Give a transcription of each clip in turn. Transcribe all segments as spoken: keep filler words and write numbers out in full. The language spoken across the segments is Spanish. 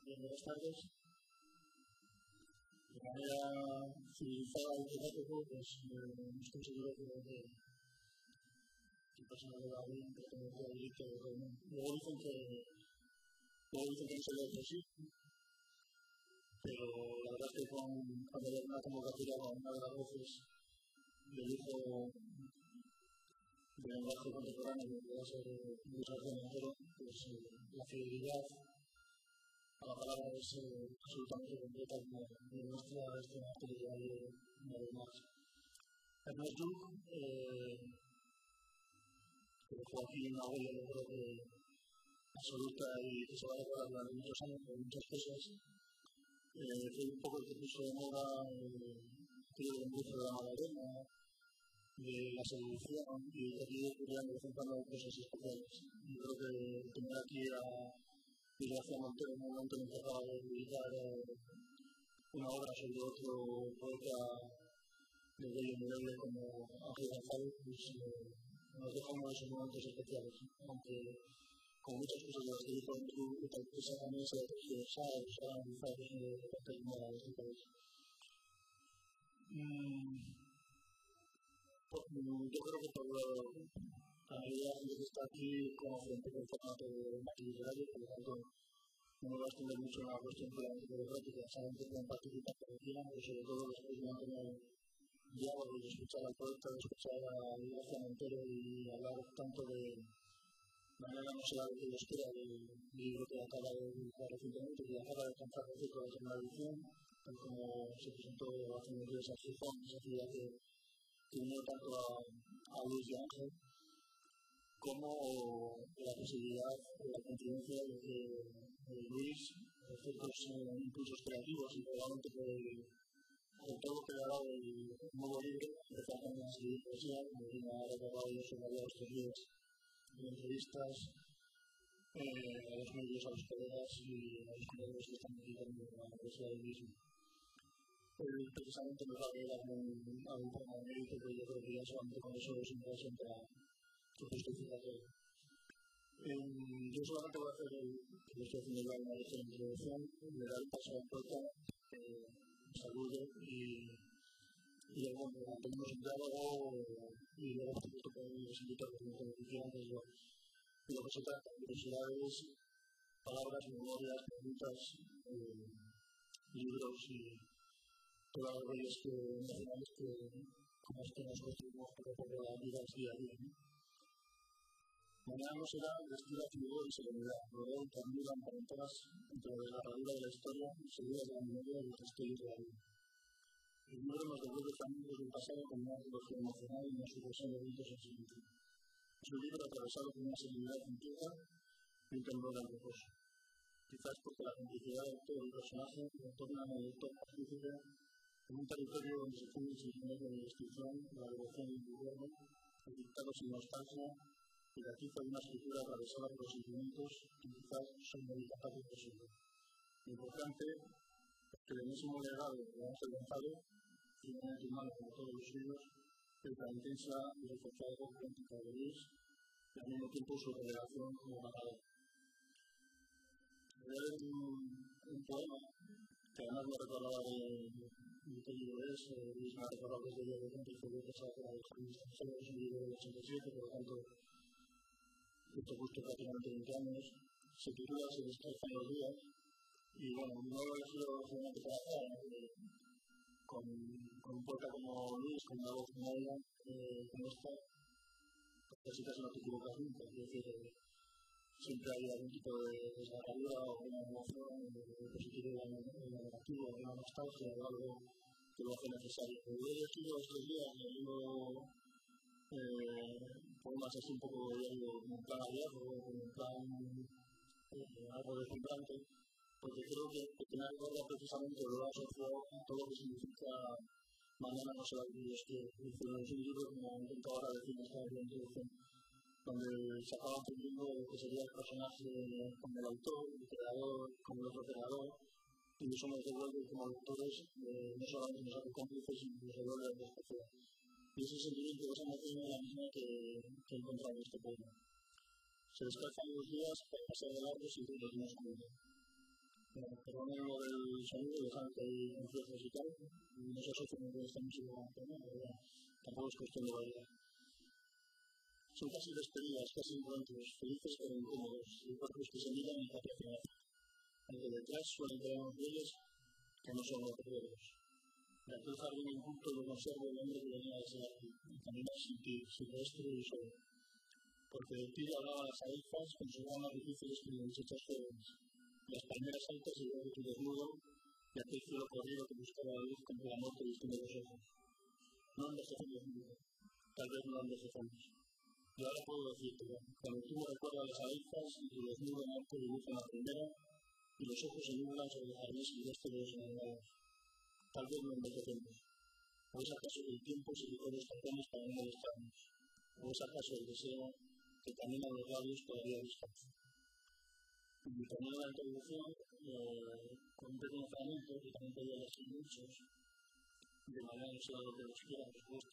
buenas tardes. De manera civilizada y democrática, pues eh, estoy seguro que, que, que personas de la U N que tengo que abrir que luego dicen que luego dicen que no se debe decir, pero la verdad es que con, cuando hay una convocatoria con una de las voces del hijo del lenguaje contemporáneo que va a ser Luis García Montero, pues eh, la fidelidad a la palabra es eh, absolutamente completa como demuestra este material una vez más. Ernest Lluch, eh, que dejó aquí una huella, yo creo que absoluta y que se va a recordar durante muchos años por muchas cosas, eh, fue un poco el que puso de moda eh, aquello del embrujo de la Magdalena, de la seducción y que aquí ocurrían de vez en cuando cosas especiales. Yo creo que tener aquí a Luis García Montero en un momento en el que acaba de publicar eh, una obra sobre otro poeta de bello nivel como Ángel González, pues eh, nos deja uno de esos momentos especiales, aunque como muchas cosas de las que dijo en tu esa también se ha tergiversado, se ha analizado desde el papel moda de este país. Mm, pues, yo creo que por la mayoría de la gente que está aquí conoce un poco el formato de debate literario, por lo tanto no me va a extender mucho en la cuestión puramente democrática, saben que pueden participar como quieran, pero sobre todo después de mantener diálogo y de escuchar al poeta, de escuchar a Luis García Montero y hablar tanto de manera no será lo que Dios quiera del libro que acaba de publicar recientemente, que acaba de alcanzar el ciclo de segunda edición, tal como se presentó hace unos días a Gijón, esa ciudad que, que unió tanto a, a Luis y a Ángel, como la posibilidad de la confidencia de que eh, Luis, por ciertos eh, impulsos creativos y probablemente por, el, por todo lo que le ha dado el nuevo libro, empezó también a escribir poesía, como bien ha recordado yo sobre varios estos días de entrevistas eh, a los medios, a los colegas y a los colegas que están dedicando a la poesía del mismo. Él precisamente nos va a leer algún, algún poema de mérito, pero yo creo que ya solamente con eso es un paso para que justifica todo. Eh, yo solamente voy a hacer el que le estoy haciendo ya una vez de introducción, le dar el paso al poeta, eh, saludo y y luego mantenemos un diálogo y luego por supuesto podemos invitar a los que quieran de lo que se trata, curiosidades, palabras, memorias, preguntas, eh, libros y todas las leyes que nacionales que como es que nos construimos para recorrer la vida día a día. Mañana no será vestir a figura y serenidad, rodeo y ternura emparentadas entre la desgarradura de la historia, seguidas de la memoria y los destellos de la vida. El libro nos devuelve fragmentos del pasado con una arqueología emocional y una sucesión de eventos en silencio. Es un libro atravesado por una serenidad completa y un temblor al reposo. Quizás porque la complicidad de todo el personaje lo torna en el lector partícipe en un territorio donde se funde el sentimiento de la destrucción, la devoción del gobierno, el dictado sin nostalgia y la tiza de una escritura atravesada por los sentimientos que quizás son muy capaces de ser. Lo importante es que el mismo legado de Ángel González, firmemente humano como todos los suyos, es la intensa y reforzada auténtica de Luis y al mismo tiempo su revelación como narrador. Voy a leer un, un poema que además me recordaba de, de qué libro es. eh, Luis me ha recordado desde el evento y fue pasado por la experiencia de un libro del ochenta y siete, por lo tanto esto justo prácticamente veinte años. Se titula Se destrozan los días y bueno, no lo he elegido solamente para hacer eh, con, con un poeta como Luis, con una voz como ella, eh, como esta, casi casi no te equivocas nunca, es decir, eh, siempre hay algún tipo de desgarradura o una emoción de positivo o negativo, o una nostalgia o algo que lo hace necesario. Pero yo he elegido estos días leyendo eh, poemas así un poco como en plan abierto, como en plan eh, algo deslumbrante, porque creo que tener en cuenta precisamente lo asociado a todo lo que significa mañana no será el que Dios quiere. Es un libro, como intento ahora decir en esta introducción, donde se acaba entendiendo lo que sería el personaje como el autor, el creador, como el otro creador, y eso nos devuelve como lectores, eh, no solamente nos hace cómplices, sino nos devuelve a la especial. Y ese sentimiento, esa emoción es la misma que, que he encontrado en este poema. Se descalzan los días para pasar de largo sin que nos cuenta. Pero no lo del sonido, dejan que hay influencias y tal, y no se asocia muy bien esta música con el tema, pero bueno, tampoco es cuestión de bailar. Son casi despedidas, casi encuentros, felices pero incómodos, y cuerpos que se miran y que aprecian. Aunque detrás suelen quedar unos bueyes que no son los verdaderos. De aquel jardín inculto lo conserva el hombre que venía desde aquí, y camina sin ti, silvestre y solo. Porque de ti hablaba las abejas con sus ramas difíciles como muchachas jóvenes, las palmeras altas y luego tu desnudo, y aquel cielo corrido que buscaba la luz con el amor que distingue los ojos. No envejecemos nunca, tal vez no envejecemos. Y ahora puedo decirte, cuando tú me recuerdas las abejas y tu desnudo norte dibuja la primera, y los ojos se nublan sobre el jardín silvestre de los enamorados. Tal vez no envejecemos. ¿O es acaso que el tiempo se quitó los tapones para no molestarnos? ¿O es acaso el deseo que camina a los labios todavía descalzo? Y también la introducción, eh, con un pequeño fragmento que también podía elegir muchos, de manera no sea lo que los quiera, por supuesto.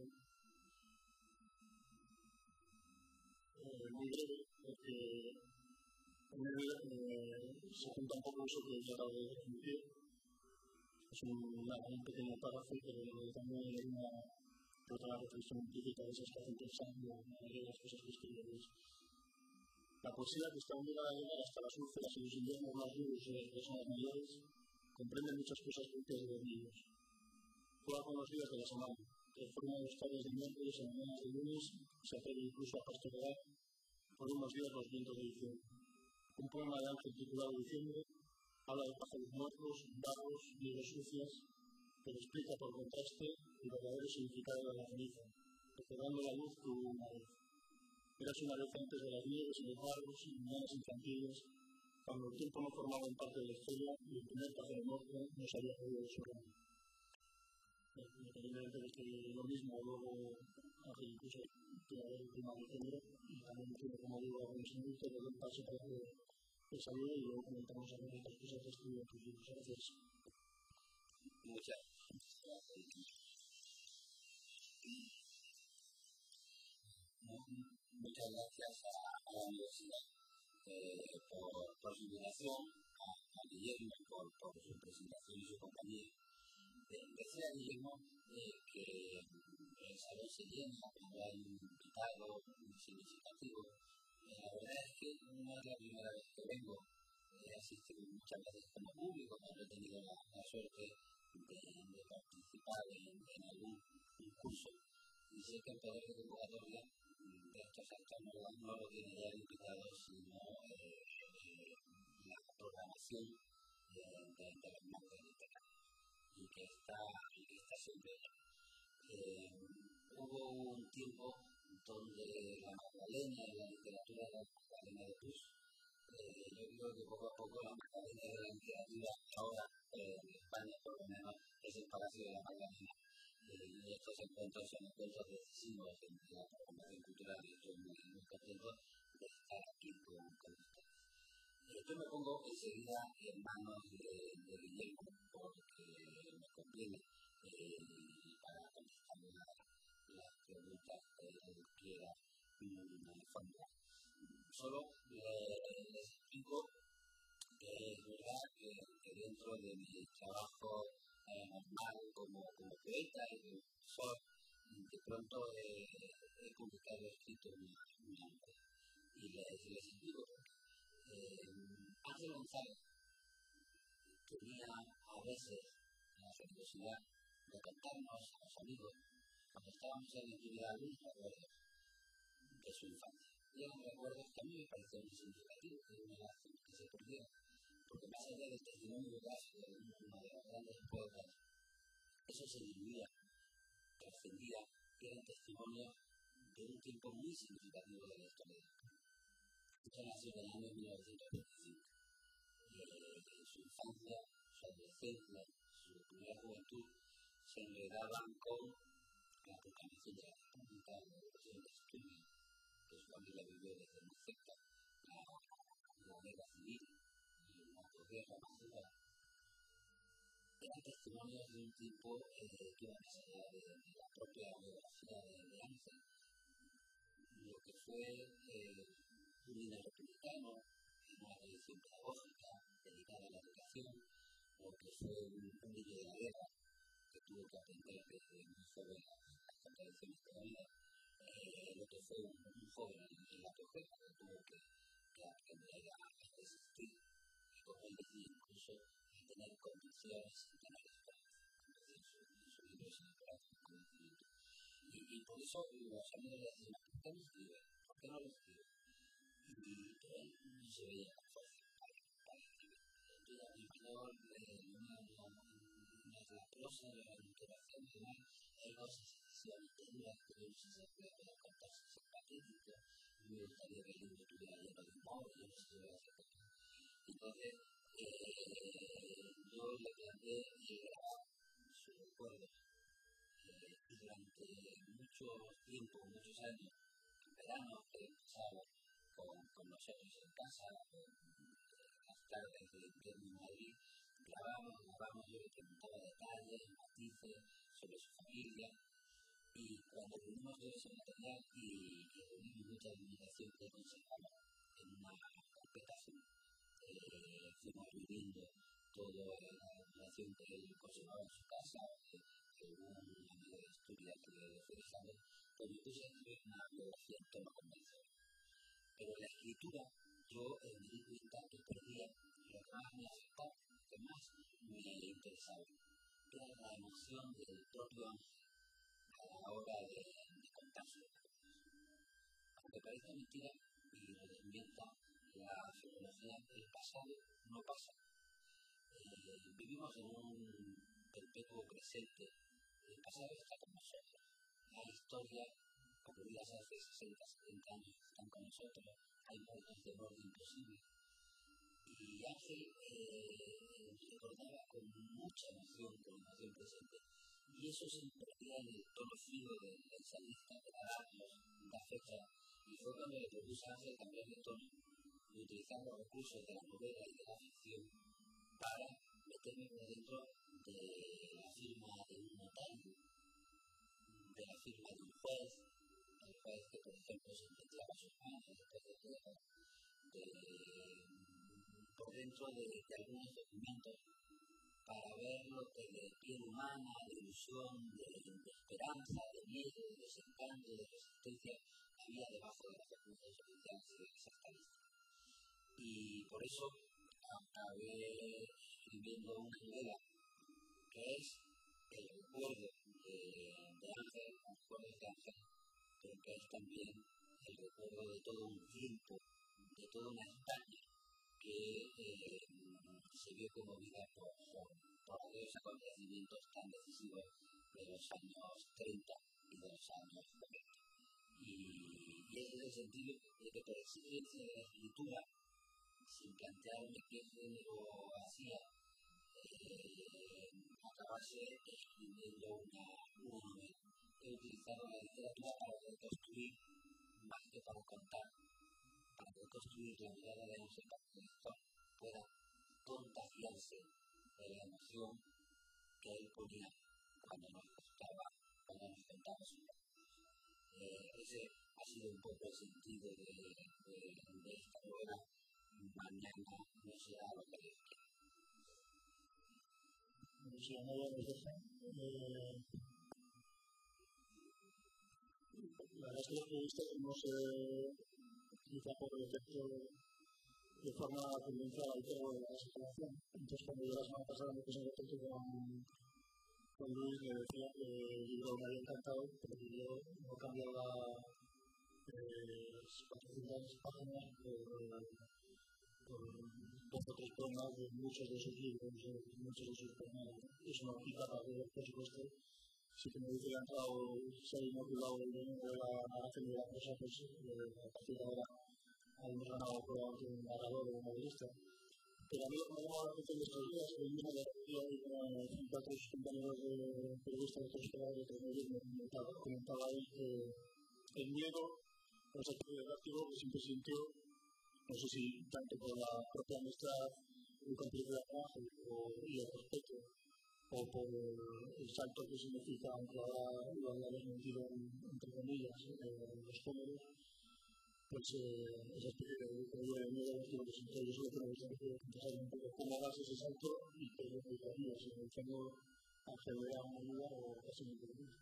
Eh, muy breve, porque muy breve, eh, se junta un poco eso que he tratado de transmitir. Es un, nada, un pequeño párrafo, pero también hay una, otra reflexión científica de esas que hacen pensar en la mayoría de las cosas que escribimos. La poesía, que está unida a llegar hasta las úlceras y los inviernos más duros de las personas mayores, comprende muchas cosas propias de los niños. Juega con los días de la semana, transforma los tardes de miércoles en mañanas de lunes, se atreve incluso a pastorear por unos días los vientos de diciembre. Un poema de Ángel titulado Diciembre habla de pájaros muertos, vagos, nieves sucias, pero explica por contraste el verdadero significado de la ceniza, recordando la luz que hubo una vez. Eras una vez antes de las nieves y los barros y mañanas infantiles, cuando el tiempo no formaba parte de la historia y el primer pájaro muerto no se había podido desordenar. Independientemente de que lo mismo luego hace incluso que haber el tema de género, y también tiene, como digo, algunos minutos de un paso para que el saludo y luego comentamos algunas otras cosas que estudian tus libros. Gracias. Muchas Muchas gracias a, a la universidad eh, por, por su invitación, a, a Guillermo por, por su presentación y su compañía. Eh, decía Guillermo eh, que el salón se llena cuando hay un invitado muy significativo. Eh, la verdad es que no es la primera vez que vengo. He asistido muchas veces como público, cuando he tenido la, la suerte de, de participar en, en algún concurso. Y sé que el poder de convocatoria de estos actos no, no lo tiene ya el invitado, sino eh, eh, la programación de, de, de los marcos literarios, y que está, y que está siempre allá. Eh, hubo un tiempo donde la Magdalena y la literatura de la Magdalena de Pus, eh, yo creo que poco a poco la Magdalena de la literatura ahora eh, en España por lo menos es el Palacio de la Magdalena. Eh, y estos encuentros son encuentros decisivos en la programación cultural, y estoy muy, muy contento de estar aquí con, con ustedes. Eh, yo me pongo enseguida en manos de, de Guillermo, porque me conviene eh, para contestar las, las preguntas que él quiera formular. Solo les, les explico que es verdad que, que dentro de mi trabajo eh, normal como, como poeta y como profesor, de pronto eh, he publicado escrito una, una novela. Y les, les explico eh, Ángel González tenía a veces la generosidad de contarnos a los amigos, cuando estábamos en la intimidad, algunos recuerdos de su infancia. Y eran recuerdos que a mí me parecían muy significativos, que una lástima que se perdieron, porque más allá del testimonio gráfico de uno de los grandes poetas, eso se diluía, trascendía, que eran testimonios de un tiempo muy significativo de la historia de España. Esto nació en el año mil novecientos veinticinco. Eh, su infancia, su adolescencia, su primera juventud se enredaban con la proclamación de la República, la educación de estudio, que su familia vivió desde muy cerca, la, la guerra civil y una posguerra más dura. Eran testimonios de un tipo eh, que iba más allá de, de la propia biografía de, de Ángel, lo que fue eh, un líder republicano, una tradición pedagógica dedicada a la educación, lo que fue un, un niño de la guerra que tuvo que aprender desde muy joven las contradicciones de la vida, eh, lo que fue un, un joven en, en la pobreza que tuvo que, que aprender a, a resistir y como él decía incluso a tener convicciones sin tener esperanza, como decía en su, en su libro Sin Esperanza y Convencimiento. Y, y por eso los amigos le decían, ¿por qué no escribe? ¿Por qué no lo escribe? Y, y él no se veía tan fácil para, para escribir. Entonces, a mi mayor, eh, una, una, una de las prosas, la literación y demás, hay cosas excesivamente duras que no sé si se puede contar si es patético. Me gustaría que el libro tuviera lleno de humor, yo no sé si voy a hacer esto. Entonces, eh, yo le planteé grabar su recuerdo. Eh, y durante mucho tiempo, muchos años, en verano, que pasaba con, con nosotros en casa, en las tardes de invierno en Madrid, grabamos, grabamos, yo le preguntaba detalles, matices sobre su familia, y cuando reunimos todo ese material y, y reunimos mucha documentación que conservamos en una carpeta azul, eh, fuimos viviendo toda la documentación que él conservaba en su casa, eh, algún amigo de historia que le fue dejando, pues me puse a escribir una biografía en tono convencional. Pero en la escritura yo eh, me di cuenta que perdía lo que más me afectaba, lo que más me interesaba, que era la emoción del propio ángel a la hora de, de contar sus cosas. Aunque parezca mentira y lo desmienta la filología, el pasado no pasa. Eh, vivimos en un perpetuo presente. El pasado está con nosotros. La historia, ocurridas hace sesenta, setenta años, están con nosotros. Hay momentos de orden imposible. Y Ángel eh, recordaba con mucha emoción, con emoción presente. Y eso se invertía en el tono fino del ensayista, de la datos, la fecha. Y fue cuando le propuse a Ángel cambiar de tono y utilizar los recursos de la novela y de la ficción para meterme por dentro de la firma de un notario, de la firma de un juez, el juez que por ejemplo se encontraba a sus manos después de guerra, de, por dentro de, de algunos documentos para ver lo que de piel humana, de ilusión, de, de esperanza, de miedo, de desencanto, de resistencia había debajo de los documentos oficiales de esa estadística. Y por eso acabé escribiendo una novela que es el recuerdo de, de Ángel, el recuerdo de Ángel, pero que es también el recuerdo de todo un tiempo, de toda una España que eh, se vio conmovida por, por, por aquellos acontecimientos tan decisivos de los años treinta y de los años cuarenta. Y, y es en el sentido de que por exigencia de la escritura, sin plantearme qué género hacía, eh, acabase escribiendo una, una novela. He utilizado la literatura para reconstruir más que para contar, para reconstruir la mirada de Ángel para que el lector pueda contagiarse de la emoción que él ponía cuando nos contaba, cuando nos contaba su vida. Eh, ese ha sido un poco el sentido de, de, de esta novela. Mañana no será lo que Dios quiera. Si no nos deja, eh, la verdad es que los periodistas no se utiliza por el efecto de forma convencional al tema de la situación. Entonces, cuando yo la semana pasada me puse en contacto con, con Luis, me decía que el libro me había encantado, pero que yo no he cambiado la eh, cuatrocientas páginas por, por dos o tres poemas de muchos de sus libros, de muchos de sus poemas. Eso no quita para que, por supuesto, si que me hubiese lanzado ser inoculado el domingo de la narración de la cosa, pues eh, a partir de ahora habíamos ganado probablemente un narrador o un novelista. Pero a mí lo que me llama la atención de estos días, que yo me decía y junto a otros compañeros de periodistas de otros canales de otros medios me comentaba, comentaba ahí que el miedo al sector didáctico que siempre sintió, no sé si tanto por la propia amistad y complejidad de Ángel y el respeto, o por el salto que significa, aunque ahora lo había desmentido entre comillas, eh, los géneros, pues eh, esa especie de huella de miedo que lo siento yo solo creo que tengo que pensar un poco cómo das ese salto y qué es lo que haría si me tengo a acceder a una ayuda o casi me puedo ir.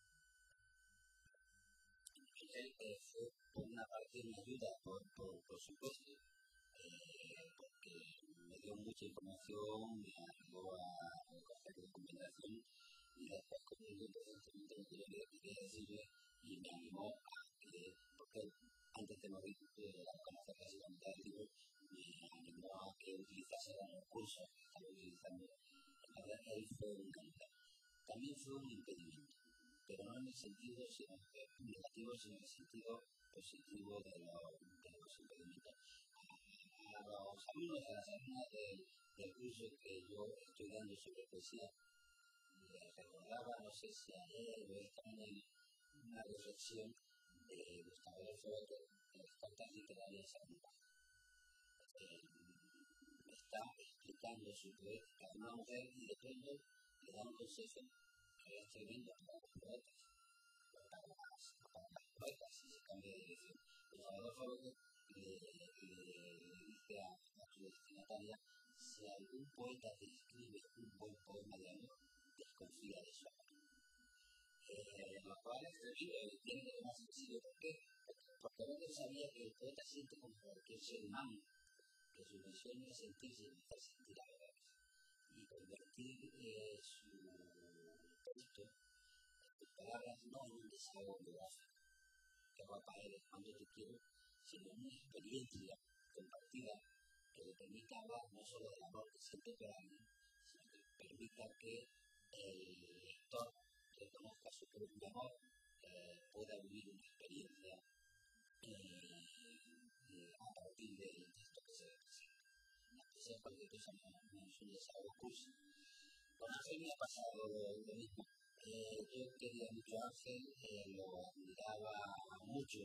Fue por una parte una ayuda, por, por, por supuesto, eh, porque me dio mucha información, me ayudó a recoger documentación y después como yo precisamente lo que yo quería decirle y me animó a que, porque antes de morir de la conocer la segunda del libro, me animó a que utilizase los recursos que estaba utilizando. Entonces él fue un ayuda. También fue un impedimento, pero no en el sentido sino negativo, sino en el sentido positivo de los, de los impedimentos. A los alumnos de las alumnas del, del curso que yo estoy dando sobre poesía, les recordaba, no sé si ayer o esta mañana, una reflexión de Gustavo Adolfo Bécquer de las cartas literarias salvajes. Eh, está explicando su poética a una mujer y de pronto le da un consejo que es tremendo para los poetas, para las, para las poetas, si se cambia de dirección. Gustavo Adolfo Bécquer le, le, le dice a, a su destinataria: si algún poeta te escribe un buen poema de amor, desconfía de su amor. Eh, lo cual es terrible, tiene que tomar sentido. ¿Por qué? Porque Bécquer sabía que el poeta siente como cualquier ser humano, que su misión es sentirse y hacer sentir a los demás. Y convertir eh, su texto, sus palabras, no en un desahogo biográfico, que va para él cuando te quiero, sino en una experiencia compartida que le permita hablar no solo del amor que siente por alguien, sino que permita que el lector reconozca su propio amor, eh, pueda vivir una experiencia eh, eh, a partir del texto que se representa. Antes de cualquier cosa no, no es un desahogo cursi. Con Ángel me ha pasado lo, lo mismo. Eh, yo quería mucho a Ángel, eh, lo admiraba mucho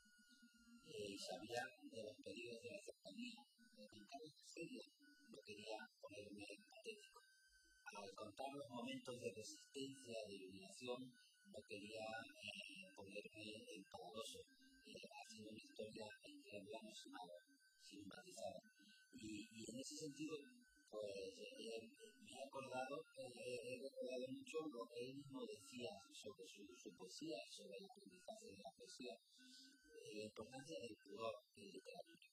eh, y sabía de los peligros de la cercanía, de contar la serie, no quería ponerme patético. Al contar los momentos de resistencia, de iluminación, no quería eh, ponerme empalagoso, eh, haciendo una historia entre blancos y malos, sin matizar. Y, y en ese sentido, pues eh, me he acordado, eh, he recordado mucho lo que él mismo decía sobre su, su poesía, sobre el aprendizaje de la poesía, eh, la importancia del pudor en literatura.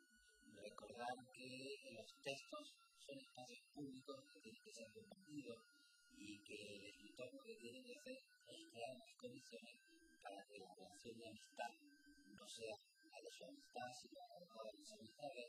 Recordar que los textos son espacios públicos que tienen que ser compartidos y que el escritor lo que tiene que hacer es crear las condiciones para que la relación de amistad no sea la de su amistad, sino la de todas las amistades,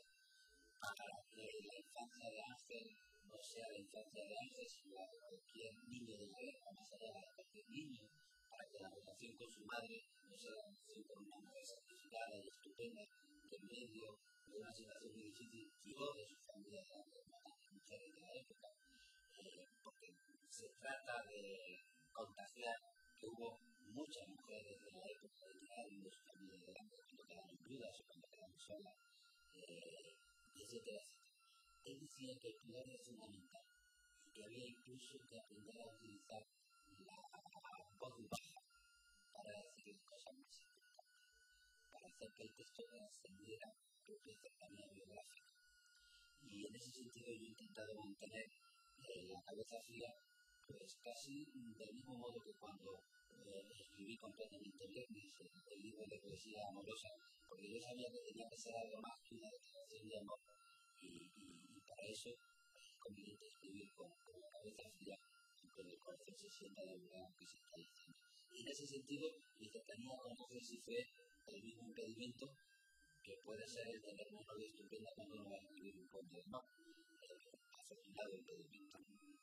para que la infancia de Ángel no sea la infancia de Ángel, sino la de cualquier niño de la guerra, más allá de cualquier niño, para que la relación con su madre no sea la relación con una mujer sacrificada y estupenda, que en medio de una situación muy difícil tiró de su familia de las mujeres de la época, eh, porque se trata de contagiar que hubo muchas mujeres de la época de tirar de su familia de la época cuando quedaron viudas o cuando quedaron solas, eh, etcétera, etcétera. Él decía que el pudor es fundamental y que había incluso que aprender a utilizar la voz baja para decir las cosas más importantes, para hacer que el texto trascendiera propia cercanía biográfica. Y en ese sentido yo he intentado mantener eh, la cabeza fría, pues casi del mismo modo que cuando eh, escribí completamente Viernes, el, el libro de poesía amorosa, porque yo sabía que tenía que ser algo más que una declaración de amor, y, y, y para eso es conveniente escribir con, con la cabeza fría, con el corazón se sienta de verdad que se está diciendo. Y en ese sentido, mi cercanía con Ángel sí fue el mismo impedimento que puede ser el tener una novia estupenda cuando no va a escribir un cuento de amor, el afortunado impedimento.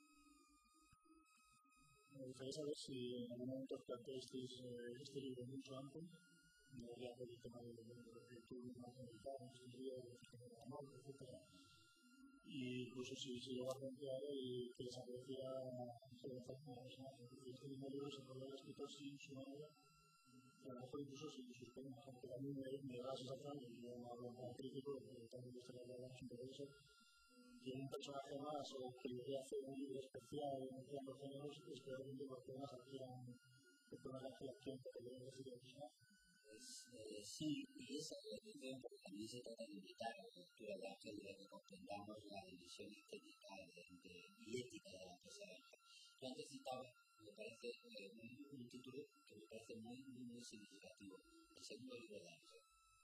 Me gustaría saber si en algún momento planteasteis eh, este libro mucho antes, no había por el tema de que tú más analizabas, escribías, el amor, etcétera. Y incluso si se llegó a plantear el que desaparecía la personaje, porque este mismo libro se podría haber escrito sin su novia, a lo mejor incluso sin sus penas, aunque a mí me, me da la sensación, y yo hablo como crítico, porque también me gustaría hablar un poco de eso, que un personaje más o que le hace un libro especial en los géneros es que realmente los temas hacían el personaje de acción que deben decir el personaje. Pues eh, sí, y esa es la cuestión, porque también se trata de invitar a la cultura de Ángel de que comprendamos la división estética de, de, y ética de la empresa de Ángel. Yo antes citaba, me parece, eh, un, un título que me parece muy, muy, muy significativo, el segundo libro de Ángel,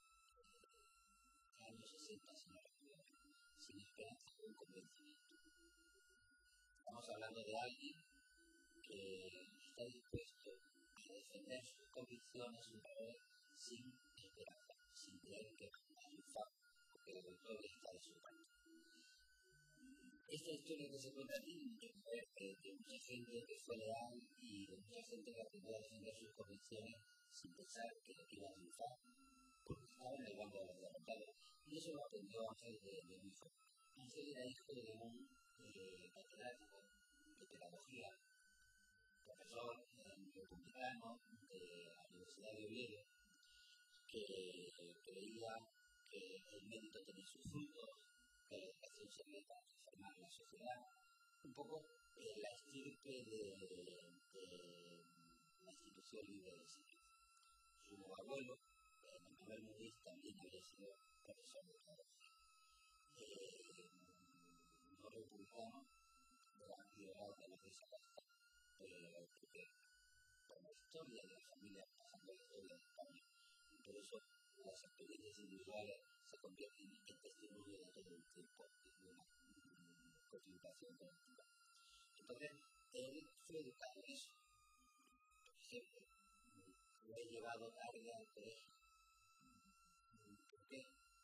años sesenta, si no recuerdo, sin esperanza de un convencimiento. Estamos hablando de alguien que está dispuesto a defender sus convicciones, sus valores, sin esperanza, sin creer que va a triunfar, porque la victoria está de su parte. Esta historia que se cuenta aquí, yo creo que de mucha gente que fue leal y de mucha gente que aprendió a defender sus convicciones sin pensar que iba a triunfar, porque estaba en el bando de los derrotados. Y eso lo aprendió Ángel de, de muy joven. Ángel era hijo de un eh, catedrático de pedagogía, profesor eh, republicano de la Universidad de Oviedo, que creía que el mérito tenía sus frutos, que la educación servía para transformar la sociedad, un poco eh, la estirpe de, de, de la institución libre de enseñanza. Su abuelo, eh, Manuel Muñiz, también había sido profesor de pedagogía. Eh, no republicano, gran liberal de la Iglesia Católica, pero porque por la historia de la familia, pasando la historia de España, y por eso las experiencias individuales se convierten en testimonio de todo el tiempo de una comunicación colectiva. Entonces, él fue educado en eso. Por ejemplo, lo he llevado tarde al colegio. ¿Por qué?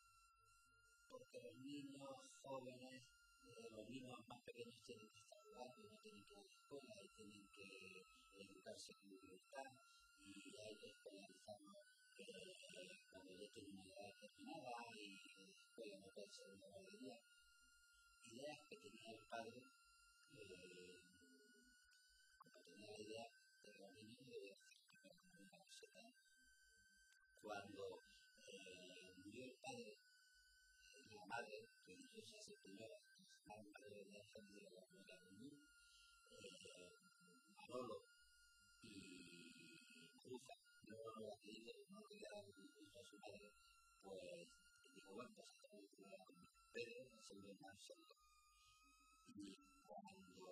Porque los niños jóvenes, eh, los niños más pequeños tienen que estar jugando, no tienen que ir a la escuela y tienen que educarse con libertad, y hay que escolarizarlos eh, cuando ya tienen una edad determinada y la escuela no puede ser una guardería. Ideas que tenía el padre, eh, como tenía la idea de que los niños debían hacer primero comunión a los siete años. Cuando eh, murió el padre, la madre, que religiosa se primero, la madre de la familia de la primera comunión, eh, Manolo y Cruza, no lo apellido, no quería dar un hijo a su madre, pues dijo, bueno, pues hasta la primera comunión, pero el segundo más solo. Y cuando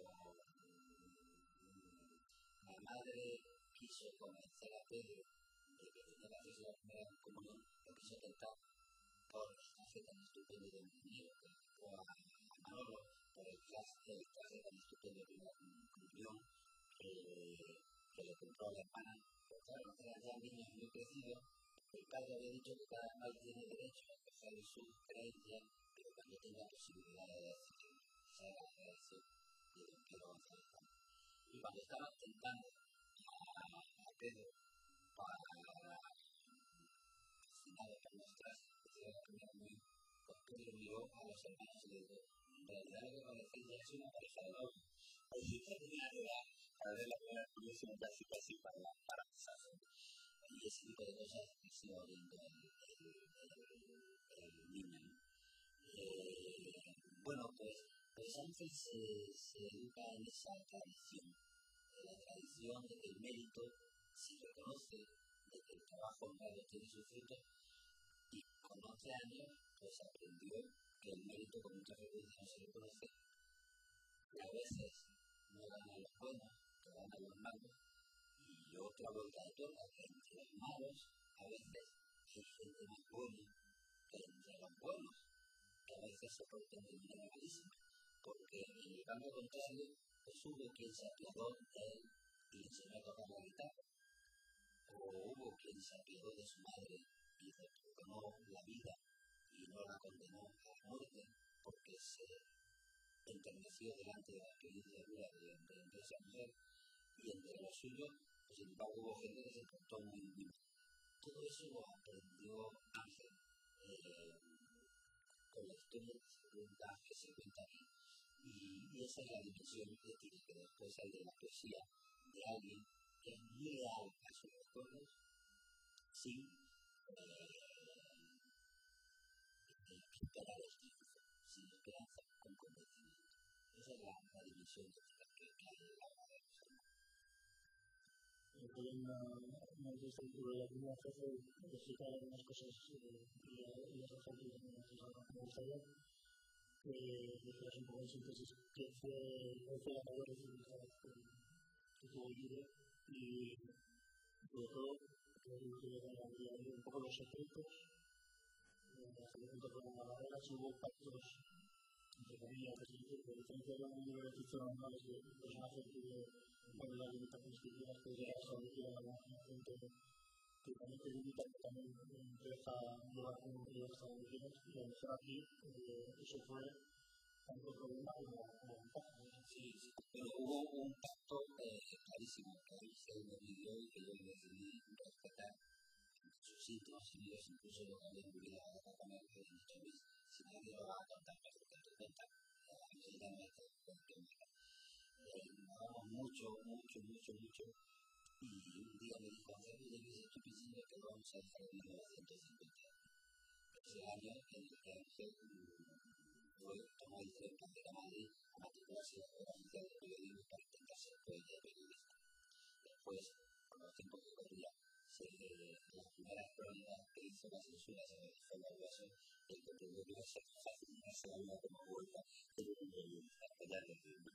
la madre quiso convencer a Pedro de que tenía que hacerse la primera comunión, lo quiso tentar por esta fe tan estupenda de un niño que fue a Manolo, por el traje tan estupendo de una comunión que, que le compró a la hermana. Pero claro, eran ya niños muy crecidos. El padre había dicho que cada cual tiene derecho a ejercer su creencia, pero cuando tenga posibilidad de decir que sea la creación de don Pedro González Campos. Y cuando estaban tentando a, a Pedro para fascinado por los trajes que se la primera comunión, pues Pedro miró a los hermanos y le dijo, en realidad lo que parecéis ya es una pareja de novios. Así que tenía que dar para ver la primera comunión casi casi para, para casarse. Y ese tipo de cosas que se va viendo el, el, el, el niño. Eh, bueno, pues, pues Ángel se, se educa en esa tradición, en la tradición de que el mérito se reconoce, de que el trabajo honrado tiene sus frutos, y con once años pues aprendió que el mérito con mucha frecuencia no se reconoce, que a veces no ganan los buenos, que ganan los malos, y otra vuelta de tuerca, que entre los malos a veces hay gente más buena que entre los buenos, que a veces se portan de manera malísima, porque en el campo contrario pues hubo quien se apiadó de él y le enseñó a tocar la guitarra, o hubo quien se apiadó de su madre y le perdonó la vida y no la condenó a la muerte porque se enterneció delante de la experiencia dura de, de, de esa mujer, y entre los suyos, pues sin embargo hubo gente que se portó muy bien. Todo eso lo aprendió Ángel eh, con la historia que se cuenta, que se cuenta aquí, y, y esa es la dimensión ética que después hay de la poesía de alguien que es leal a sus recuerdos sin eh, esperar el triunfo, sin esperanza, con convencimiento. Esa es la, la dimensión ética que hay en la obra de los hermanos. Hay una, antes de la primera fase explicar algunas cosas y las ejemplos que me gustaría que hicieras un poco de síntesis que fue la mayor dificultad que tuvo Libre y sobre todo que un poco los secretos hasta el punto de la barrera si hubo pactos entre comillas de diferencia de un libro de ficción normal es que el personaje tuvo por las limitaciones que tiene que llegar a establecer a la gente que también te limita que también empieza a llevar un río establecidos y al estar aquí eso fue tanto problema como un pacto. Sí, sí, pero hubo un pacto clarísimo que se me pidió y que yo decidí respetar sus sitios, amigos, incluso lo que había vivido a la con él, que he dicho, Luis, si nadie lo va a contar mejor que tú cuenta, absolutamente que me hablábamos mucho, mucho, mucho, mucho, y un día me dijo, Antonio, yo les estoy diciendo que lo vamos a dejar en mil novecientos cincuenta. Ese año en el que Ángel fue, tomó el tren para ir a Madrid a matricularse en la Universidad de Periodismo para intentar ser poeta y periodista. Después, con los tiempos que corría, se, las primeras crónicas que hizo la censura se fue la hueso, el que tuvo que ser fácil, no se habla como vuelta, pero ya lo mismo.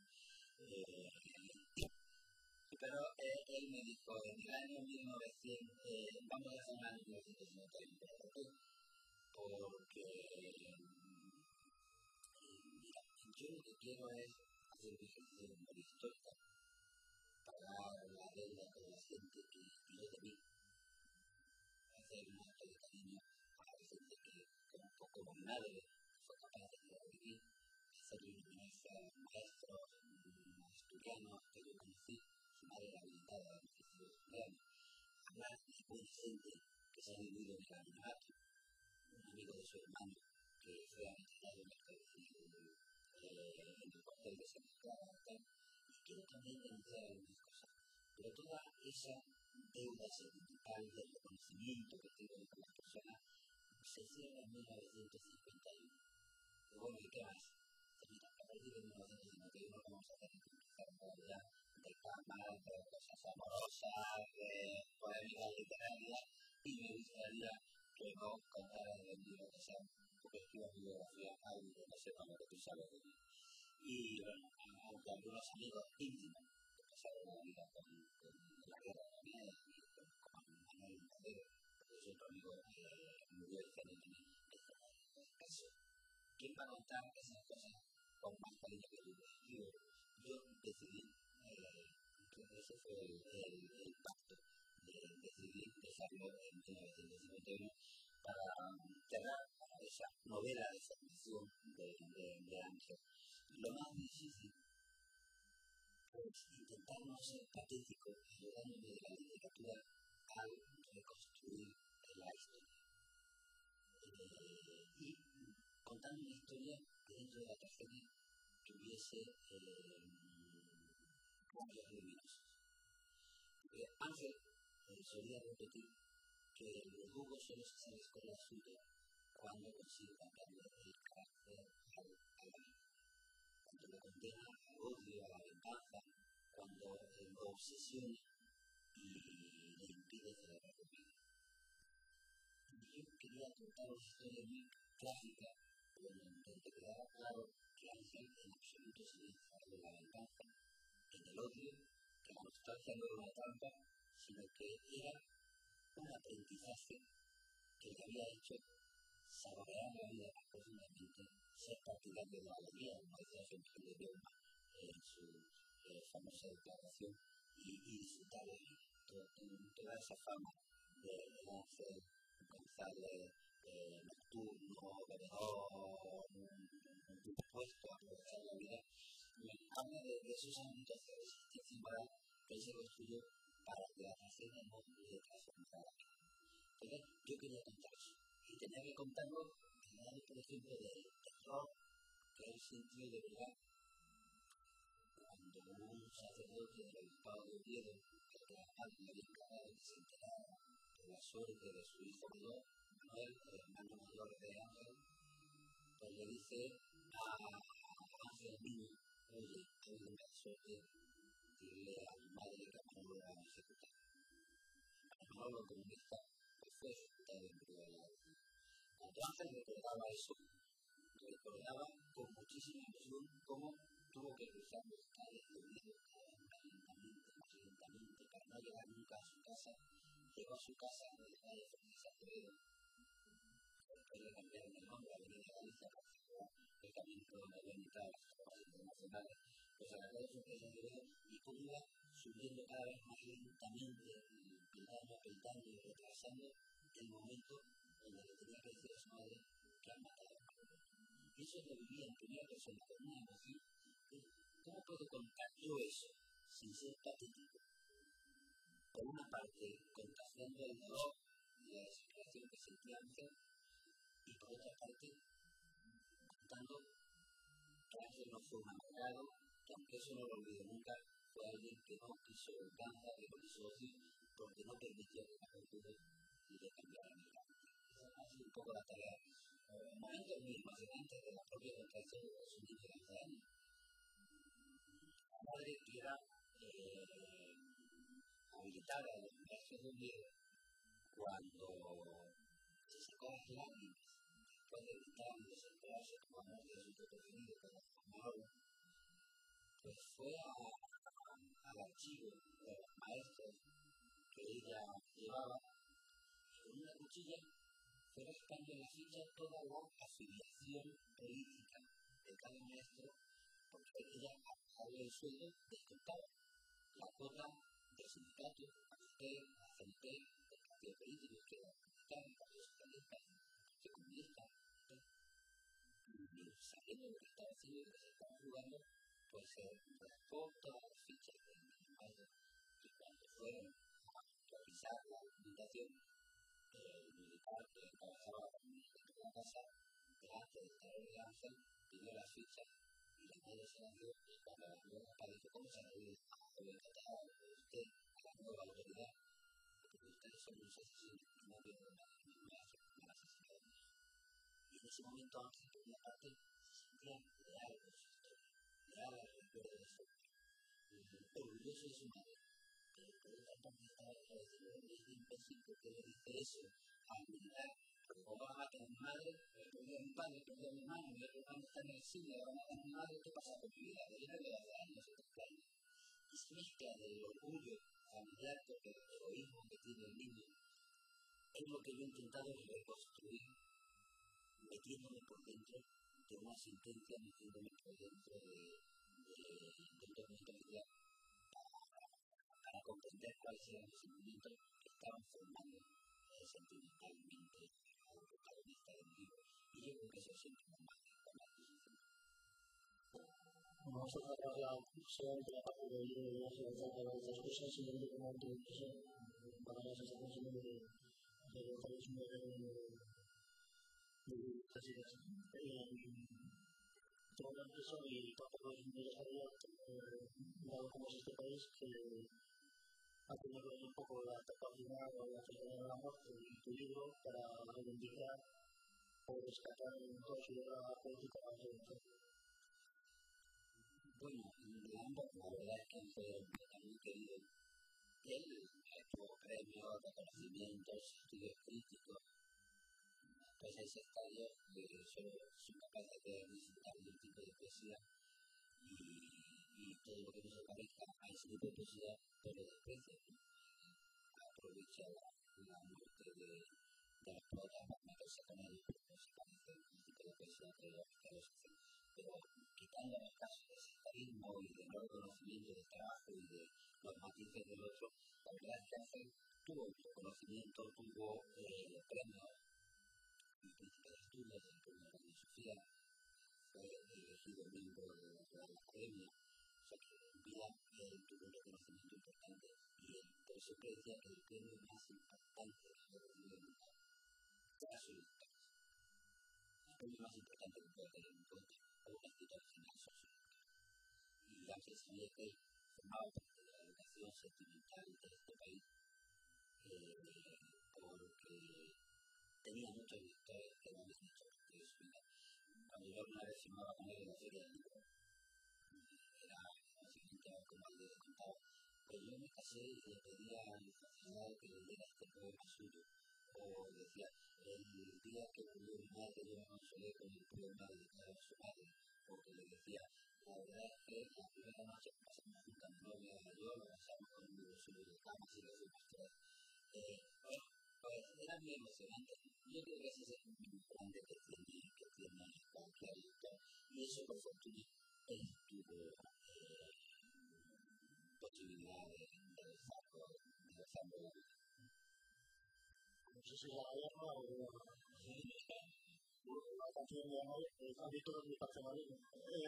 Pero eh, él me dijo, en el año mil novecientos, eh, vamos a hacer mil novecientos noventa y uno, ¿por qué? Porque, eh, mira, yo lo que quiero es hacer un ejercicio de memoria histórica, pagar la deuda con la gente que pidió de mí, hacer un acto de cariño a la gente que, con un poco de madre, fue capaz de llegar a vivir, hacerle una homenaje a los maestros, asturianos que yo conocí, su madre era habilitada en el ejercicio de asturiano, hablar de buena gente que se ha vivido en el anonimato, un amigo de su hermano que fue ametrallado en el, eh, en el cuartel de San Cristóbal, y quiero también denunciar algunas cosas, pero toda esa deuda sentimental del reconocimiento que tengo con las personas se cierra en mil novecientos cincuenta y uno. Y bueno, ¿y qué más? A partir de mil novecientos cincuenta y uno vamos a tener que empezar a hablar de camas, de cosas amorosas, de polémicas literarias, y me gustaría que no contara de libro que sea, porque escribo mi biografía, algo que no sepa lo que tú sabes de mí. Y bueno, aunque algunos amigos íntimos que pasaron la vida con, con la guerra también, y con, con Manuel Madero, que es otro amigo que murió este año también, eso. ¿Quién va a contar esas cosas con más cariño que tú? Yo, yo decidí, eh, ese fue el, el, el pacto, de decidir dejarlo en mil novecientos cincuenta y uno para cerrar esa novela de formación de, de, de Ángel. Lo más difícil es intentar no ser patético, ayudándome de la literatura al reconstruir la historia. Eh, y contando una historia dentro de la tragedia que hubiese cambios eh, luminosos. Eh, Ángel eh, solía repetir que el jugo solo se sabe escolar suyo cuando consigue cambiarle el carácter al, al amigo, cuando lo condena al odio, a la venganza, cuando eh, lo obsesiona y le impide celebrar la vida. Yo quería contar una historia muy trágica, donde te quedaba claro que Ángel en absoluto se había enfocado en la venganza, en el odio, que la nostalgia no era una trampa, sino que era un aprendizaje que le había hecho saborear la vida más profundamente, ser partidario de la alegría, como decía siempre de Beuma en su eh, famosa declaración, y, y disfrutar de la vida. Toda, toda esa fama de Ángel González, eh, nocturno, bebedor, dispuesto a aprovechar la vida, me habla de, de esos ámbitos de resistencia moral que él se construyó para que la tragedia no pudiera transformar a la vida. Entonces, yo quería contar eso. Y tenía que contarlo en el lado, por ejemplo, del terror que él sintió de verdad cuando un sacerdote del obispado de Oviedo, que era algo había encargado que se enterara de la suerte de su hijo menor, Manuel, el hermano mayor de Ángel, pues le dice a Ángel niño, oye, hay una suerte, dile a mi madre que a Manuel lo van a ejecutar. monólogo comunista que fue ejecutado en medio de la guerra. Entonces recordaba eso, recordaba con muchísima emoción cómo tuvo que cruzar los calles de Oviedo cada vez más lentamente, más lentamente, para no llegar nunca a su casa. Llegó a su casa en el calle Fernández Acevedo. Después le cambiaron el nombre a Avenida Galicia para celebrar el camino donde había entrado las tropas internacionales. Pues a la calle Fernández Acevedo y cómo iba subiendo cada vez más lentamente, peldaño a peldaño y retrasando el momento en el que tenía que decir a su madre que han matado a Pablo. Y eso lo vivía en primera persona con una emoción. ¿Cómo puedo contar yo eso sin ser patético? Por una parte, contagiando el dolor y la desesperación que sentía Ángel, y por otra parte, contando que Ángel no fue un amargado, que aunque eso no lo olvido nunca, fue alguien que no quiso venganza, que no quiso odio, porque no permitió que la juventud le cambiara el vida. Esa ha sido un poco la tarea. En momentos muy emocionantes de la propia contracción de los niños de once años. La madre que era eh, habilitada en los viajes de Oviedo cuando se sacó las lágrimas después de gritar y desesperarse como amor de su preferido con la formadora, pues fue a, a, al archivo de los maestros que ella llevaba y con una cuchilla fue rascando en la ficha toda la afiliación política de cada maestro, porque ella a pagarle el sueldo descontaba la cuota del sindicato, A C T, A C N T, del partido político que era republicano, el partido socialista, el partido comunista, y sabiendo lo que estaba haciendo y lo que se estaba jugando, pues se rascó todas las fichas del maestro y cuando fueron a revisar la documentación, el militar que encabezaba dentro de la casa, delante del terror de Ángel, pidió las fichas y la madre se las dio y cuando la dio la padre dijo, ¿cómo se la dio a la encantada de usted a la nueva autoridad? Porque ustedes son unos asesinos primarios de la maestro que me han asesinado. Y en ese momento Ángel, por una parte, se sentía leal con su historia, leal al recuerdo de su padre, orgulloso de su madre. Pero por otra parte estaba agradecido de este imbécil que le dice eso al militar, porque como va a matar a mi madre, perdí a mi padre, perdí a mi hermano, mi otro hermano está en el cine, va a matar a mi madre, ¿qué pasa con mi vida? De lleno de doce años, setenta años. Y se mezcla del orgullo familiar con el egoísmo que tiene el niño. Es lo que yo he intentado reconstruir, metiéndome por dentro de una sentencia, metiéndome por dentro de, de, de un documento familiar para comprender cuáles eran los sentimientos que estaban formando eh, sentimentalmente al protagonista del libro. Y yo creo que eso siempre es más difícil. Vamos a tratar la opción de la parte del libro de las otras cosas, simplemente como introducción para las sensaciones de localismo de casi todo lo eso y tampoco es muy desarrollado, dado como es este país que ha tenido un poco la capacidad o la facilidad de la muerte de tu libro para reivindicar o rescatar en toda su obra política más de mucho. Bueno, la verdad es que fue muy querido. Él tuvo premios, reconocimientos, estudios críticos. Pues a ese estadio que solo son capaces de visitar un tipo de poesía y, y todo lo que no se parezca a ese tipo de poesía, pero desprecia, ¿no? Aprovecha la, la muerte de, de los poetas para meterse con ellos, porque no se parece al tipo de poesía que los mexicanos hacen. Pero quitando los casos de sectarismo y de no reconocimiento del trabajo y de los matices del otro, la verdad es que Ángel tuvo un reconocimiento, tuvo eh, premios. El príncipe de Asturias, el premio Reina Sofía, fue elegido miembro de la Real Academia, o sea que en vida él tuvo un reconocimiento importante y él por eso decía que el premio más importante que ha recibido en vida era su lectores. El premio más importante que puede tener en cuenta a un escritor final son sus lectores. Y Ángel sabía que él formaba parte de la educación sentimental de este país eh, porque tenía muchos lectores que no habían hecho parte de su vida. Cuando yo una vez firmaba con él en la feria del libro, era básicamente como él le contaba, pues yo me casé y le pedía al sacerdote que le diera este poema suyo. O decía, el día que murió mi madre yo me consolé con el poema dedicado a su madre, porque le decía, la verdad es que la primera noche que pasamos juntas mi novia y yo lo pasamos con un libro suyo de camas y lo fuimos tres. Eh, bueno, pues era muy emocionante. Yo creo que ese es el mismo grande que tiene, que tiene cualquier lector, y eso por fortuna él tuvo eh, posibilidad de gozarlo, de gozarlo la vida. No sé si la guerra o la canción de amor, han visto que es muy parcemalino.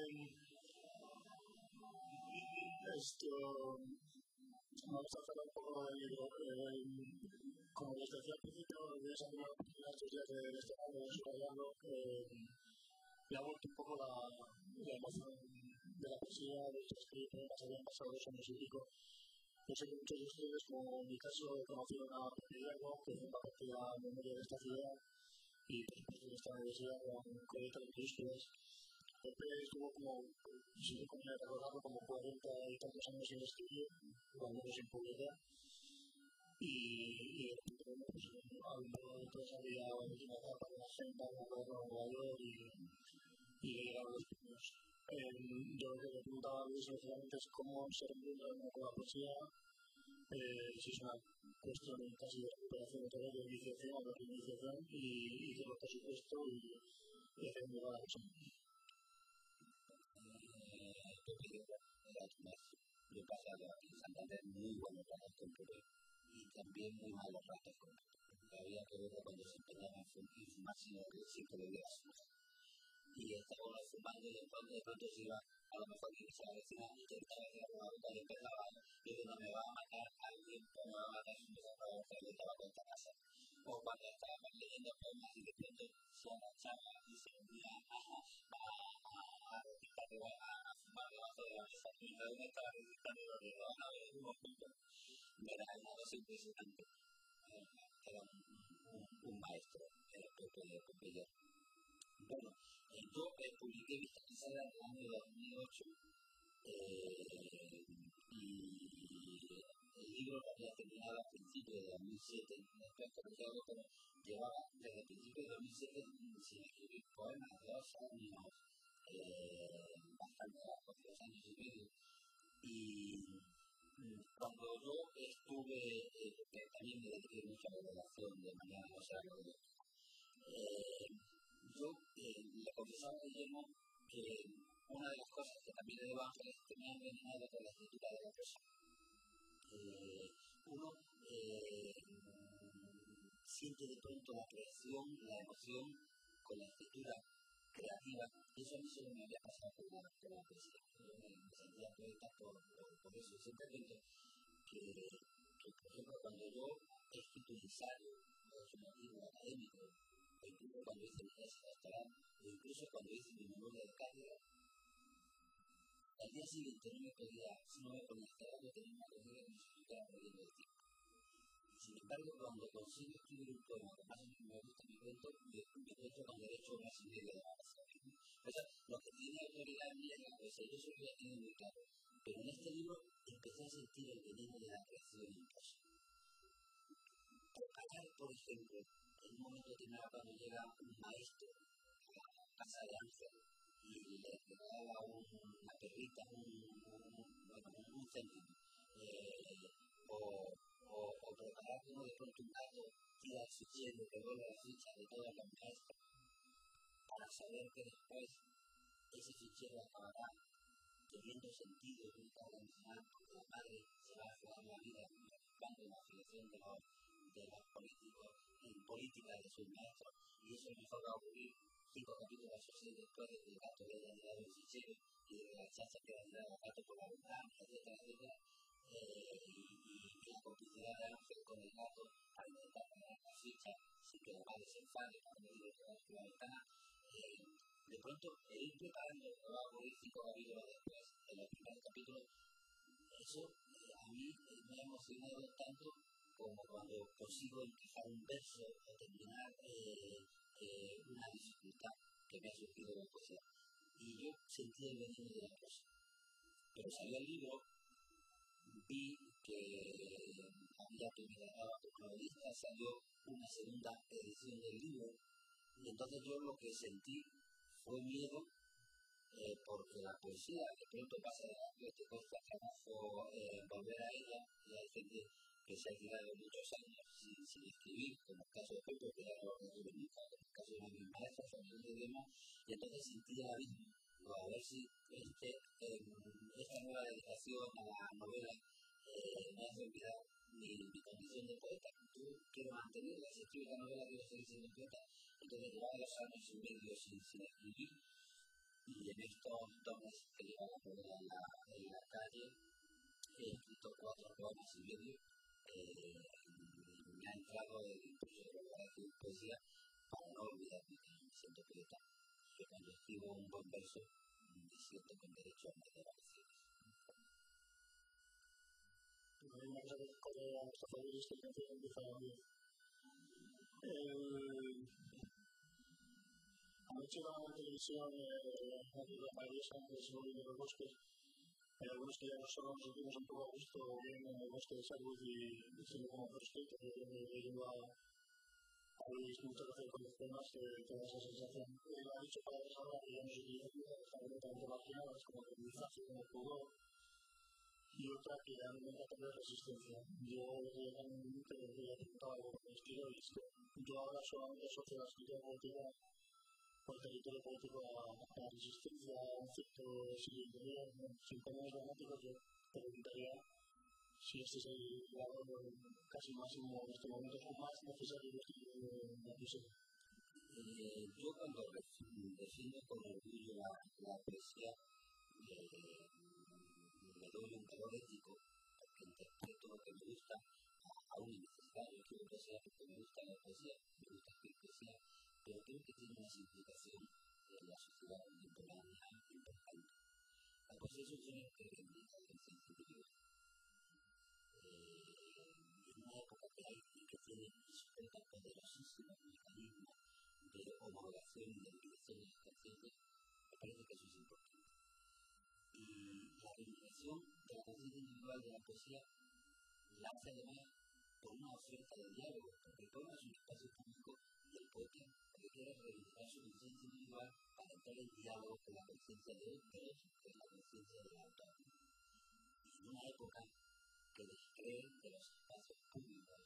Esto, vamos a hablar un poco del libro. Eh, como les decía al principio, voy a salir a estos días de este año de subrayarlo. Eh, me ha vuelto un poco la, la emoción de la poesía, de escribir poemas, habían pasado dos años y pico. Yo sé que muchos de ustedes, como en mi caso, conocieron a Pepe Hidalgo, que es una parte de la memoria de esta ciudad y por supuesto de esta universidad con letras minúsculas. Pepe estuvo como, si no comía recordarlo, como cuarenta y tantos años sin escribir, o al menos sin publicar. Y, y de repente, bueno, pues a lo mejor entonces había una etapa de la agenda, de Nueva York y, y llegaron los premios. Eh, yo lo que le preguntaba a Luis inicialmente es cómo se representa una nueva poesía, eh, si es una cuestión casi de recuperación de todo, de iniciación o de reiniciación, y, y que por supuesto, y, y hacer un lugar a los hombres. Yo he pasado aquí en Santander muy buenos ratos con Pepe y también muy malos ratos con Pepe. Había que ver cuando se empeñaba en fumar sino que siempre le dio las cosas. Y estaba fumando y de pronto, de pronto se iba a lo mejor que se la vecina y intentaba hacer alguna boca y empezaba y dice, no me va a matar alguien, no me va a matar si me va a hacer le estaba con esta casa. O cuando estaba leyendo poemas y de pronto se agachaba y se unía a a recitar a fumar debajo de la mesa y no me estaba recitando lo que van a ver en un momento. Era una cosa impresionante. Era un, un, un maestro, el Pepe Pepe. Bueno, eh, yo eh, publiqué Vista Pisada en el año dos mil ocho eh, y el libro lo había terminado a principios de dos mil siete, después corregiado, pero llevaba desde principios de dos mil siete sin escribir poemas, dos años, eh, bastante largos, dos años y medio. Y cuando yo estuve, eh, que también me dediqué mucho a la redacción de Mañana no será lo de eh, yo eh, le confesaba a Guillermo que una de las cosas que también de Ángeles que me han envenenado con la escritura de la prosa. Eh, uno eh, siente de pronto la creación, la emoción con la escritura creativa, y eso a mí solo me había pasado con la, con la poesía. Yo me, me sentía poeta por, por, por eso. Siempre pienso que, que, por ejemplo, cuando yo escrito un ensayo, es un artículo académico, o incluso cuando hice mi tesis doctoral, o incluso cuando hice mi memoria de cátedra, al día siguiente no me podía, si no me ponía a esperar, yo tenía una cosa que me estuviera perdiendo el tiempo. Sin embargo, cuando consigo escribir un poema que más o menos me gusta mi cuento, me encuentro con derecho a una serie de grabaciones. O sea, lo que tiene autoridad en mí es la poesía, yo eso lo había tenido muy claro. Pero en este libro empecé a sentir el veneno de la creación en prosa. Tocar, por ejemplo, en un momento determinado cuando llega un maestro a la casa de Ángel y le regala una perrita, un, un, bueno, un céntimo, eh, o, o, o preparar como de pronto un gato, tira el fichero, que vuelve la ficha de todos los maestros, para saber que después ese fichero acabará teniendo sentido en un cabrón final, porque la madre se va a jugar la vida participando en la selección de los, de los políticos en política de sus maestros, y eso mejor va a ocurrir cinco capítulos o seis después de que el gato le haya dado el fichero y de que la chacha que haya dado al gato por la ventana, etcétera, etcétera, eh, y, y, y la complicidad de Ángel con el gato para intentar ganar la ficha sin que la madre se enfade para no ir por la ventana. Eh, de pronto, el ir preparando lo que va a ocurrir cinco capítulos después, en los primeros capítulos, eso eh, a mí eh, me ha emocionado tanto como cuando consigo encajar un verso o terminar eh, eh, una dificultad que me ha surgido de la poesía. Y yo sentí el veneno de la prosa. Pero salió el libro, vi que ya publicaba como novelista, salió una segunda edición del libro, y entonces yo lo que sentí fue miedo, eh, porque la poesía de pronto pasa de la que te cuesta trabajo eh, volver a ella, y hay gente que se ha tirado muchos años sin, sin escribir, como el caso de Pepe, que era lo que yo nunca, como el caso de mi maestra, Fernando de Dema, y entonces sentí el abismo, ¿no? A ver si este, eh, esta nueva dedicación a la novela eh, me hace olvidar mi, mi condición de poeta. Yo quiero mantenerla, si escribo la novela quiero seguir siendo poeta, entonces llevaba dos años y medio sin, sin escribir, y en estos dos meses que lleva la novela en la, en la calle, he escrito cuatro poemas y medio. Eh, me ha entrado el impulso de volver a escribir poesía para no olvidarme que me siento poeta. Yo cuando escribo un buen verso me siento con derecho a meter vacaciones. Hay una cosa que a nuestra favor es que la canción empieza bien. Anoche va en televisión una película maravillosa que es Rolling de los Bosques. Hay algunos que ya no solo nos sentimos un poco a gusto bien en el bosque de Salud y siendo como proscrito, que he ido a habéis mucho que hacer con los temas que toda esa sensación. Él ha dicho para ahora que ya no se utiliza está completamente marginada, es como que muy fácil, como el pudor. Y otra que ya no me encanta la resistencia. Yo también te voy a preguntar algo con el estilo y es que yo ahora solamente asocio la escritura poética por el territorio poético a la resistencia, a un cierto siglo interior, sin términos dramáticos. Yo te preguntaría si este es el lado casi máximo en este momento, o más necesario de la poesía. Eh, yo cuando defiendo con orgullo la, la poesía, eh, me doy un valor ético, porque interpreto lo que me gusta a, a una necesidad. Yo quiero poesía porque me gusta la poesía, me gusta escribir poesía, pero creo que tiene una significación en la sociedad contemporánea importante. La poesía es un género que reivindica el sentido. En una época que hay y que tiene sujetas poderosísimos mecanismos de homologación y de utilización de las conciencias, me parece que eso es importante. Y la reivindicación de la conciencia individual de la poesía la hace además por una oferta de diálogo, porque el poema es un espacio público y el poeta lo que quiere es reivindicar su conciencia individual para entrar en diálogo con la conciencia de otros, que es la conciencia del autor. Y en una época que descree de los espacios públicos,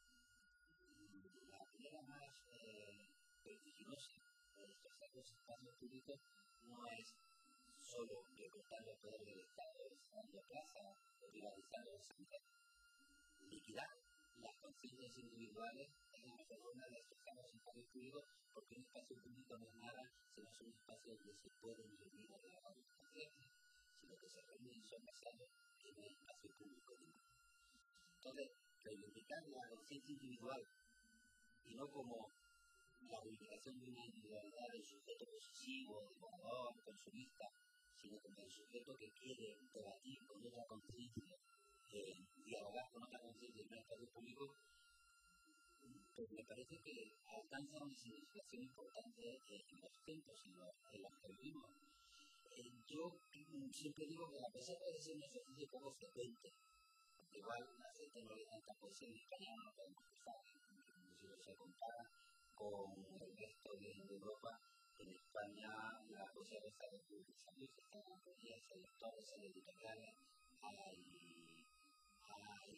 la manera más eh, vertiginosa de destrozar los espacios públicos no es solo recortar el poder del Estado, cerrando plazas o privatizando la sanidad. Liquidar las conciencias individuales es la mejor forma de destrozar los espacios públicos, porque un espacio público no es nada, sino es un espacio donde se pueden vivir a la conciencia. Si lo que se reúnen son pasados, que no hay espacio público ninguno. Entonces, reivindicar la conciencia individual y no como la reivindicación de una individualidad del sujeto posesivo, devorador, consumista, sino como el sujeto que quiere debatir con otra conciencia, eh, dialogar con otra conciencia en un espacio público, pues me parece que alcanza una significación importante eh, en los tiempos en los, en los que vivimos. Eh, yo mm, siempre digo que la poesía puede ser un ejercicio poco frecuente. Igual la gente no le tanta poesía en español, no podemos pensar que si se compara con el resto de Europa, en España la poesía goza de publicación, están antologías, hay lectores, hay editoriales, hay, hay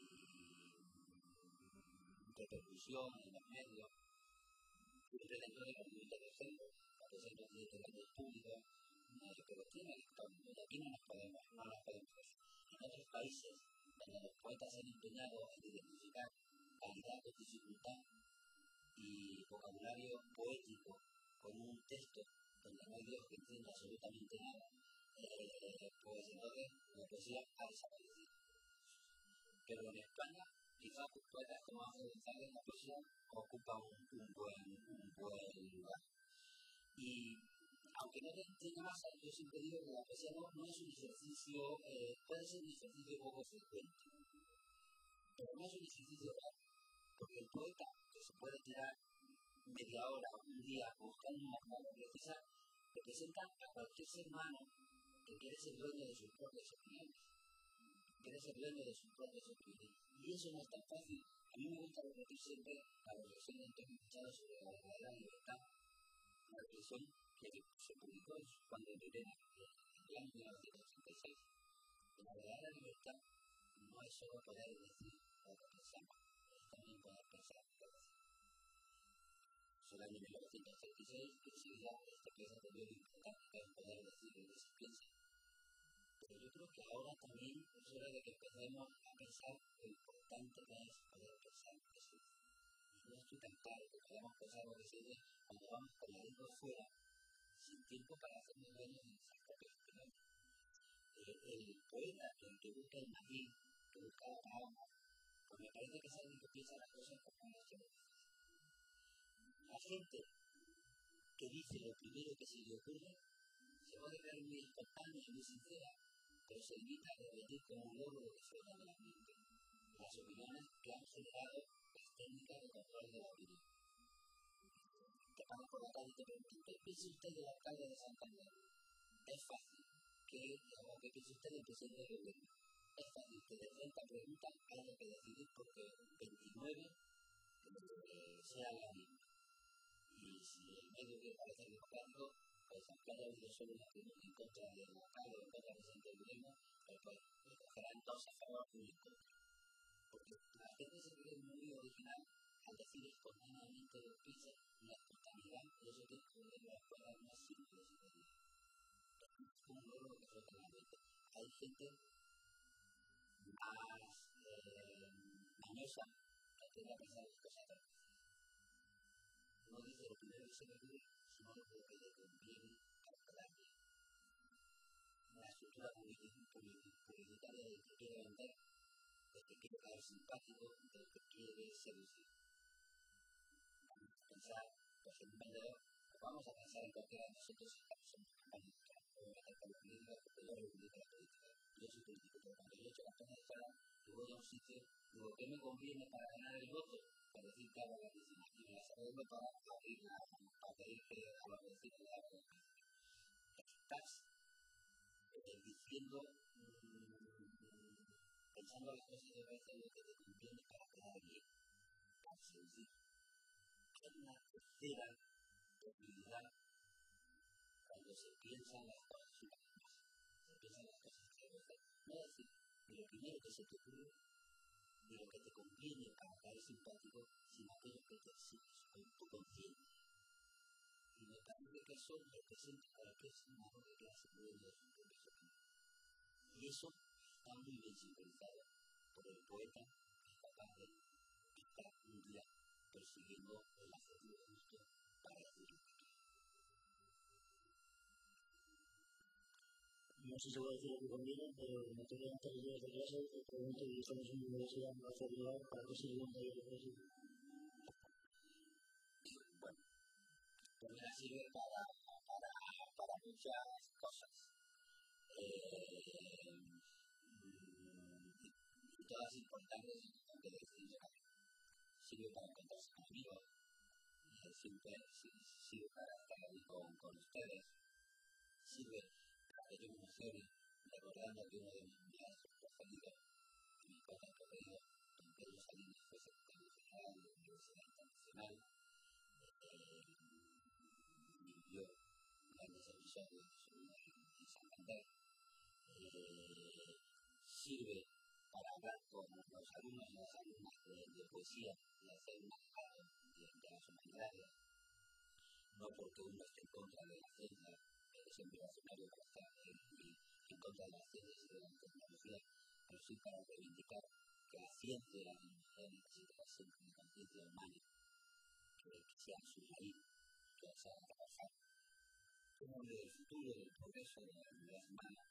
repercusión en los medios, siempre dentro de los límites del género, la poesía no tiene editoriales públicas, pero tiene lectores, y aquí no nos podemos, no nos podemos hacer. En otros países donde los poetas se han empeñado en identificar calidad de dificultad y vocabulario poético con un texto donde no hay Dios que entienda absolutamente nada, eh, pues entonces la poesía ha desaparecido. Pero en España, quizás poetas como Ángel González, la poesía ocupa un, un, buen, un buen lugar. Y aunque no tenga más, yo siempre digo que la poesía no, no es un ejercicio, eh, puede ser un ejercicio poco frecuente, pero no es un ejercicio raro, porque el poeta que se puede tirar media hora o un día buscando una palabra precisa representa a cualquier ser humano que quiere ser dueño de sus propias opiniones. quiere ser dueño de sus propios espíritus. Y eso no es tan fácil. A mí me gusta repetir siempre la reflexión de Antonio Machado sobre la verdadera libertad, una reflexión que se publicó cuando viví en el año mil novecientos ochenta y seis. La verdadera libertad no es solo poder decir lo que pensamos, es también poder pensar lo que decimos. Es el año mil novecientos ochenta y seis y enseguida este país ha tenido importante que es poder decir lo que se piensa. Pero yo creo que ahora también es hora de que empecemos a pensar lo importante que es poder pensar lo que se dice. No estoy tan claro que podamos pensar lo que se dice cuando vamos con la lengua fuera, sin tiempo para hacernos dueños de nuestras propias opiniones. Eh, el poeta, el que busca el matín, que busca la palabra, pues me parece que es alguien que piensa las cosas como las que dice. La gente que dice lo primero que se le ocurre se puede ver muy espontánea y muy sincera, pero se limita a repetir como un loro lo que suena de la mente, las opiniones que han generado las técnicas de control de la opinión. Te paran por la calle y te preguntan, ¿qué piensa usted del alcalde de Santander? Es fácil. ¿Qué, ¿Qué piensa usted del presidente del gobierno? Es fácil. Que de frente a preguntas haya que decidir porque veintinueve eh, sea la misma. Y si el medio que parece democrático, pues aunque haya habido solo una opinión en contra del alcalde o en contra del presidente del gobierno, pues, pues cogerán dos a favor y uno en contra. Porque la gente se cree muy original al decir espontáneamente lo que piensa, la espontaneidad, y eso tiene que ver las cosas más simples de la vida. Un logro que fue la mente. Hay gente más eh, mañosa que tiende a pensar las cosas tan fáciles. No dice lo primero que se le ocurre, sino lo que le conviene a cada día. La estructura publicitaria del que quiere vender, del que quiere caer simpático, del que quiere seducir. Vamos a pensar, pues en un vendedor, pues vamos a pensar en cualquiera de nosotros si estamos en una campaña de trabajo, voy a meter con la política, porque yo reivindico la política. Yo soy político, pero cuando yo he hecho campaña de trabajo, y voy a un sitio, digo, ¿qué me conviene para ganar el voto? Para decir que hago la piscina, y me la saludo para abrir la, para pedir que a los vecinos le hagan la piscina. Estás eh, diciendo, mmm, pensando las cosas de veces lo que te conviene para quedar bien, para seducir. Hay una tercera posibilidad cuando se piensan las cosas una vez más. Se piensan las cosas que a veces. No es decir, ni lo primero que se te ocurre, ni lo que te conviene para caer simpático, sino aquello que te exiges con tu conciencia. Y me parece que eso representa a cualquier ser humano que quiera ser dueño de sus propias opiniones. Y eso está muy bien simbolizado por el poeta que es capaz de estar un día persiguiendo el objetivo justo para decir lo que quiere. No sé si voy a decir lo que conviene, pero como tengo tantos días de clase, te pregunto y estamos en una universidad en la actualidad, ¿para qué sirve un taller de clase? Bueno, también sirve para, para, para muchas cosas. Eh, y todas importantes y que decir, sirve para encontrarse con amigos, sirve, sirve para estar ahí con, con ustedes, sirve para que yo me emocione recordando que uno de mis maestros preferidos, de mis cosas preferidos, don Pedro Salinas, fue secretario general de la Universidad Internacional, eh, vivió grandes episodios en Santander. Eh, sirve para hablar con los alumnos y las alumnas de, de poesía y hacer un mercado de, de las humanidades, no porque uno esté en contra de la ciencia, que es embrionario para estar en, en contra de las ciencias y de la tecnología, pero sí para reivindicar que la ciencia y la tecnología necesitan siempre una conciencia humana, que, que sea su raíz, que se haga trabajar como el futuro del progreso de la humanidad humana.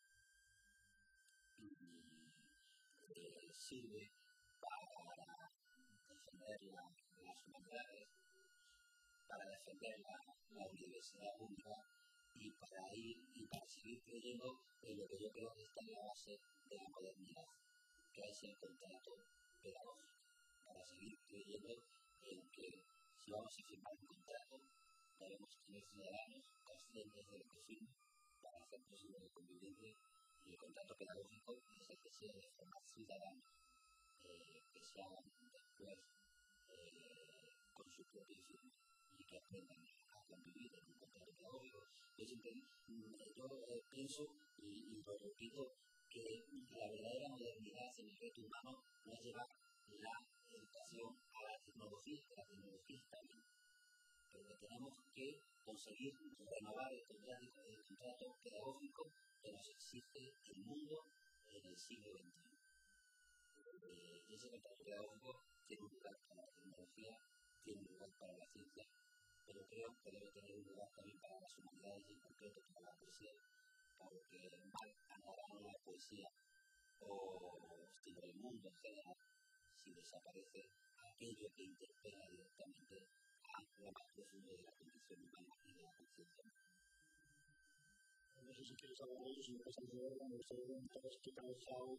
Y eh, sirve para defender la, las humanidades, para defender la, la universidad pública y para ir y para seguir creyendo en lo que yo creo que está en la base de la modernidad, que es el contrato pedagógico, para seguir creyendo en que si vamos a firmar un contrato debemos tener ciudadanos conscientes de lo que firman para hacer posible el convivencia Y el contrato pedagógico es el que sea de forma ciudadana, eh, que se hagan después eh, con su propia firma y que aprendan a convivir en un contrato pedagógico. Yo siempre yo, eh, pienso y, y lo repito que la verdadera modernidad en el reto humano no es llevar la educación a la tecnología, que la tecnología está bien, pero que tenemos que conseguir renovar el contrato, el contrato pedagógico que nos exige el mundo en el siglo veintiuno. Eh, y ese contrato pedagógico tiene un lugar para la tecnología, tiene un lugar para la ciencia, pero creo que debe tener un lugar también para las humanidades y en concreto para la poesía, porque mal andará no la poesía o sino el mundo en general si desaparece aquello que interpela directamente a lo más profundo de la condición humana y de la conciencia. No sé si quieres hablar de eso, si me vas a ayudar cuando se ven todas que causado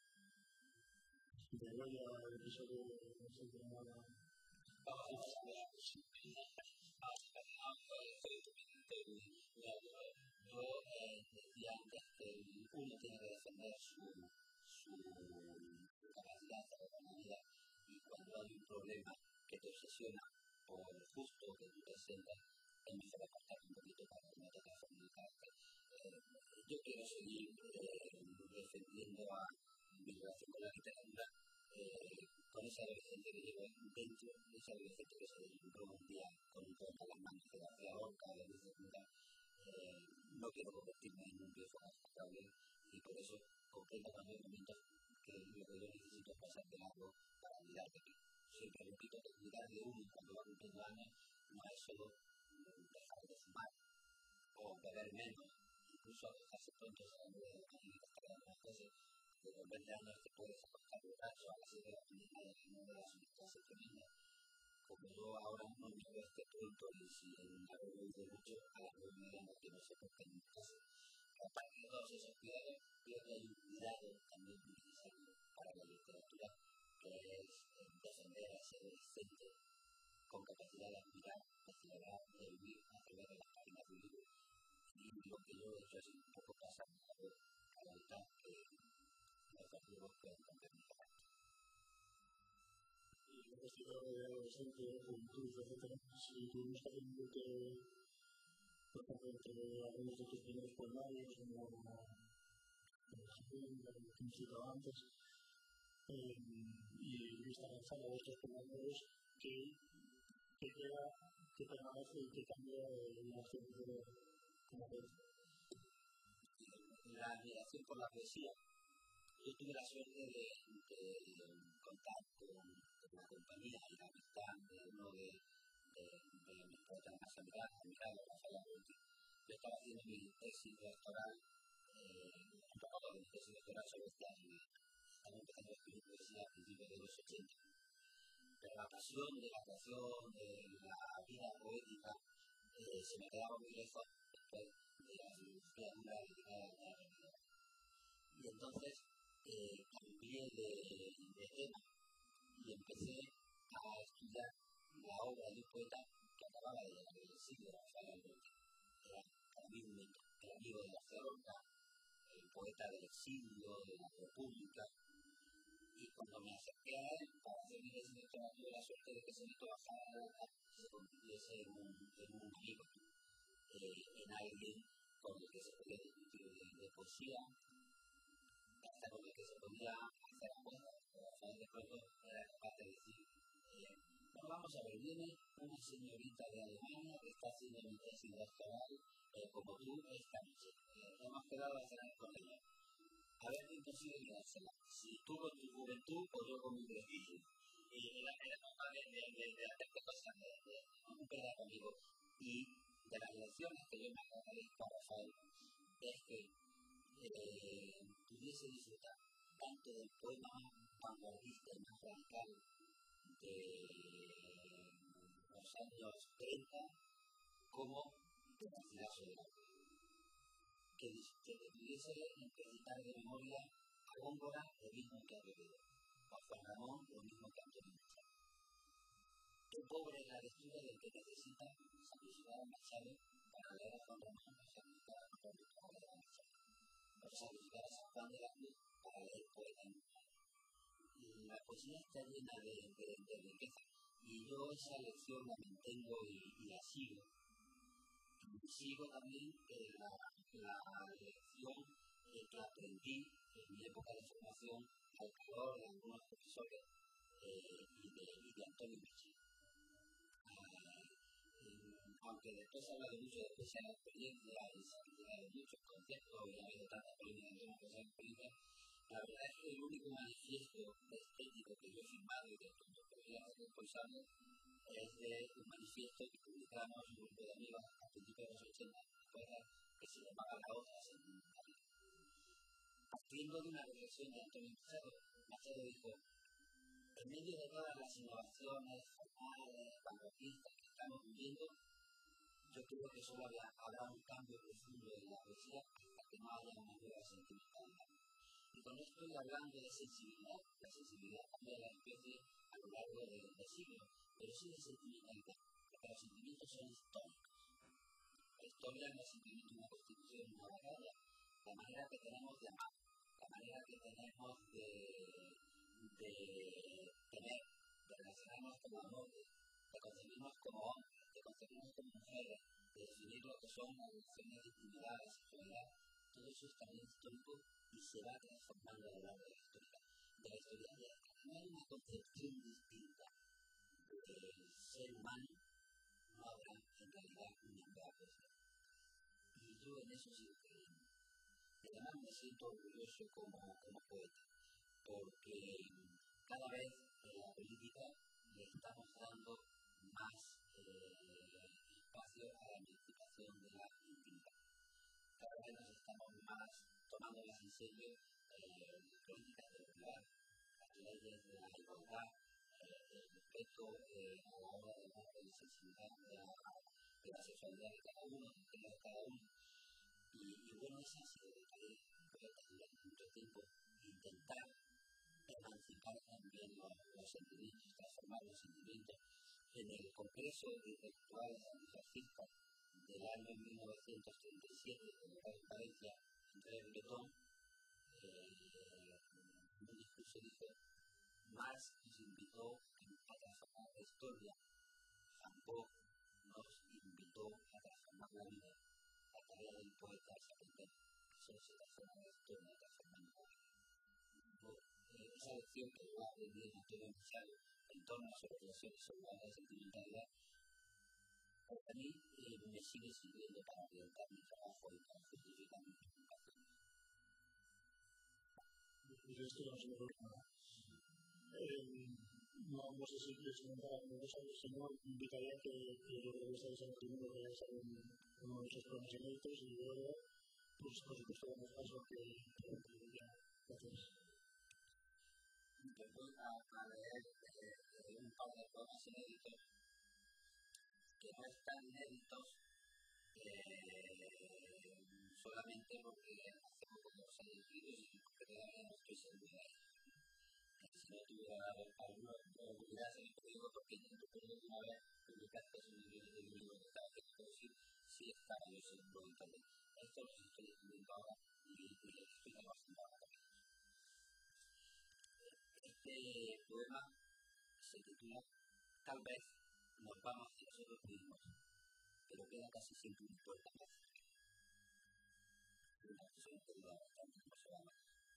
de Goya, el episodio no sé qué nada. Vamos a ver, yo decía antes que uno tiene que defender su, su capacidad de autonomía y cuando hay un problema que te obsesiona o el justo que tú presentas, es mejor apartar un poquito para que no te transforme el carácter. Eh, yo quiero seguir eh, defendiendo a mi relación con la literatura eh, con ese adolescente que llevo dentro, ese adolescente que se desnutró un día con un poema en las manos de García Lorca, de Luis de Muda. Eh, no quiero convertirme en un viejo responsable y por eso comprendo cuando hay momentos que lo que yo necesito es pasar de largo para olvidar de mí. Siempre repito que olvidar de uno cuando va cumpliendo años no es solo dejar de fumar o beber menos, incluso dejarse pronto saliendo de la mañana y gastar algunas cosas. De los veinte años te puedes acostar borracho a las siete de la mañana y no me das una clase tremenda. Como yo ahora no me veo este pronto y si en la he oído mucho, a las nueve y media no quiero ser porque en mi casa. A partir de todos esos cuidados, creo que hay un cuidado también muy necesario para la literatura, que es defender a ese adolescente con capacidad de admirar, de celebrar, de vivir, a través de las páginas del libro. Y lo que yo he hecho es un poco pasar a la mitad que los amigos pueden comprender. Y lo que estoy hablando de adolescente, juventud, etcétera, si tuvimos que hacer un grupo, por ejemplo, entre algunos de tus primeros poemarios, como el Jardín, el que hemos citado antes, eh, y Luis Gonzalo, otros poemarios, que, que queda, que permanece y que cambia la acción de como ves. La admiración por la poesía. Yo tuve la suerte de, de, de contar con, con la compañía y la amistad de uno de, de, de mis poetas más admirados, Rafael Alberti. Yo estaba haciendo mi tesis doctoral, eh, un poco de mi tesis doctoral sobre este año. Estaba empezando a escribir poesía a principios de los ochenta. Pero la pasión de la creación, de la vida poética, eh, se me quedaba muy lejos después de la filosofía dura dedicada a la realidad. Y entonces eh, cambié de, de tema y empecé a estudiar la obra de un poeta que acababa de llegar del siglo, Rafael Alberti. Era para mí un mito, el amigo de la Lorca, el poeta del exilio, de la República. Y cuando me acerqué a él para hacer mi tesis doctoral, tuve la suerte de que ese mito bajara a la boca y se convirtiese en un, en un amigo, eh, en alguien con el que se podía discutir de, de poesía, hasta con el que se podía hacer apuestas. Rafael de pronto era capaz de decir, eh, bueno, vamos a ver, viene una señorita de Alemania que está haciendo mi tesis doctoral, eh, como tú, esta noche. Eh, hemos quedado a cenar con ella. A ver quién consigue quedársela. Si tú con tu juventud o yo con mi prestigio. Y la que no vale de, de, de hacerte cosas de, de, de un pedazo amigo. Y de las lecciones que yo me agradezco a Rafael es que eh, pudiese disfrutar tanto del poema vanguardista y más radical de los años treinta como de la ciudad soberana. Que, que pudiese necesitar de memoria a Góngora lo mismo que a Quevedo, a Juan Ramón lo mismo que a Antonio Machado. Qué pobre es la lectura del que necesita sacrificar a Machado para leer a Juan Ramón o sacrificar a Antonio para leer a Machado. para sacrificar a San Juan de la Cruz para leer poeta en la poesía está llena de, de, de riqueza y yo esa lección la mantengo y, y la sigo. Sigo también eh, la, la lección eh, que aprendí en mi época de formación al calor de algunos profesores eh, y, de, y de Antonio Machín. Uh, aunque después se ha hablado mucho de especial experiencia y se ha criticado muchos conceptos y ha habido tantas polémicas de especial experiencia, la verdad es que el único manifiesto estético que yo he firmado y del que me podría ser responsable es de un manifiesto que publicamos un grupo de amigos a principios de los ochenta que se llamaba La Hoja Sentimental. Partiendo de una reflexión de Antonio Machado, Machado dijo: en medio de todas las innovaciones formales, vanguardistas que estamos viviendo, yo creo que solo habrá, habrá un cambio profundo en la poesía hasta que no haya una nueva sentimentalidad. Y con esto estoy hablando de sensibilidad. La sensibilidad cambia la especie a lo largo de, de siglos, pero sí de sentimentalidad, porque los sentimientos son históricos. La historia no es simplemente una constitución, una batalla. La manera que tenemos de amar, la manera que tenemos de, de tener, de relacionarnos como amores, de concebirnos como hombres, de concebirnos como mujeres, de definir lo que son las relaciones de intimidad, de sexualidad, todo eso es también histórico y se va transformando a lo largo de la historia. De la historia de no hay una concepción distinta del ser humano, no habrá en realidad una nueva cosa. Y yo en eso sigo creyendo. Y además me siento orgulloso como, como poeta, porque cada vez en la política le estamos dando más eh, espacio a la emancipación de la intimidad. Cada vez nos estamos más tomando más en serio eh, políticas de igualdad, las leyes de la igualdad, eh, el respeto eh, a la hora de la sensibilidad de la, de la sexualidad de cada uno, de cada uno. Y, y bueno, esa ha sido la tarea de poetas durante mucho tiempo, intentar emancipar también los, los sentimientos, transformar los sentimientos. En el Congreso de Intelectuales Antifascistas del año mil novecientos treinta y siete, celebrado en Valencia, Andrés Breton, eh, en un discurso dijo: Marx nos invitó a transformar la historia, Van Gogh nos invitó a transformar la vida. La tarea del poeta es aprender que solo se transforma la historia transformando la vida. Eh, esa lección que yo aprendí en Antonio Machado en torno a sus relaciones sobre la sentimentalidad, para mí eh, me sigue sirviendo para orientar mi trabajo y para justificar mi preocupación. Y esto no se me ocurre. No, no sé si quieres comentar algo de eso, si no, invitaría que, que yo creo que estáis en el primero que vayáis a ver uno de esos programas inéditos y luego, pues, por supuesto, damos paso a que ya. Gracias. Yo voy a, a leer eh, un par de programas inéditos que no están inéditos eh, solamente porque hace poco que los he elegido y porque todavía no estoy seguro de ellos. Si no tuviera alguna oportunidad en el periódico, porque intento por última vez publicar que es un libro de libro que estaba haciendo, pero sí, sí estaba yo seguro de todo. Esto los estoy escribiendo ahora y, y les estoy trabajando ahora también. Este poema se titula Tal vez nos vamos hacia nosotros mismos, pero queda casi siempre una puerta más cerca. Una persona que dura bastante no se va más.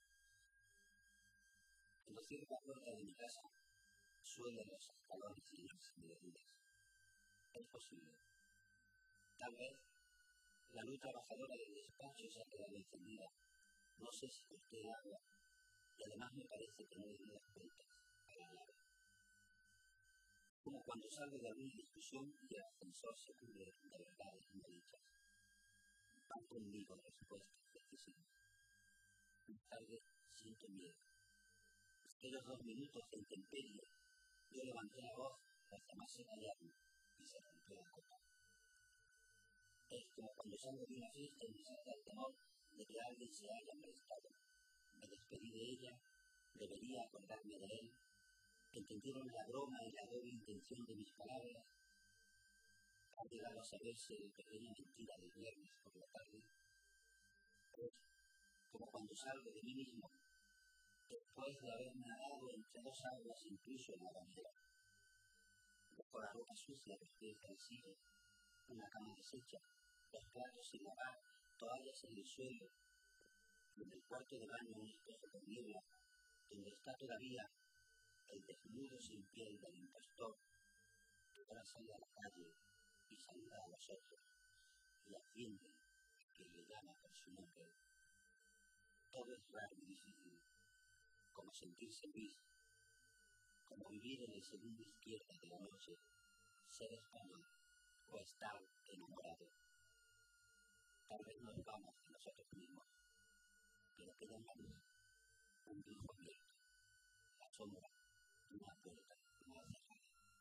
Cuando cierro la puerta de mi casa, suelen los escalones y las mediaduras. Es posible. Tal vez la luz trabajadora del despacho se ha quedado encendida. No sé si corté el agua y además me parece que no le di las vueltas a la llave. Como cuando salgo de alguna discusión y el ascensor se cubre de verdades no dichas. Van conmigo respuestas decisivas. Más tarde siento miedo. Aquellos dos minutos de intemperie, yo levanté la voz, los demás se callaron y se rompió la copa. Es como cuando salgo de una fiesta y me salta el temor de que alguien se haya molestado. Me despedí de ella, debería acordarme de él. Entendieron la broma y la doble intención de mis palabras. Han llegado a saberse la pequeña mentira del viernes por la tarde. Pues, como cuando salgo de mí mismo, después de haber nadado entre dos aguas incluso en la bañera. Dejo la ropa sucia de los pies del sitio, una cama deshecha, los platos sin lavar, toallas en el suelo, y en el cuarto de baño un espejo con niebla, donde está todavía el desnudo sin piel del impostor, que ahora sale a la calle y saluda a los otros, y atiende que le llama por su nombre. Todo es raro y difícil, como sentirse Luis, como vivir en el segundo izquierda de la noche, ser español o estar enamorado. Tal vez nos vamos de nosotros mismos, pero queda en la luz un grifo abierto, la sombra, una puerta no cerrada.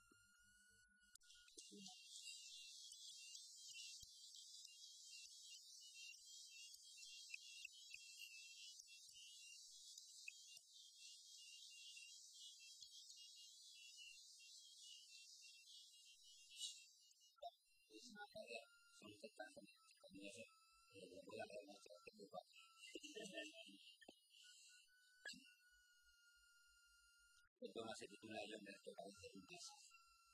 Es una tarea, son cercanas, como eso, le voy a leer nuestra película. El poema se titula Hay hombres que parecen un paisaje.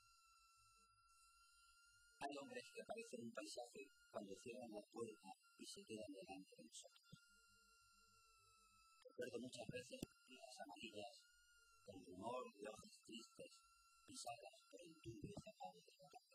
Hay hombres que parecen un paisaje cuando cierran la puerta y se quedan delante de nosotros. Recuerdo muchas veces las amarillas, con rumor de hojas tristes, pisadas por el turbio zapado de la tarde.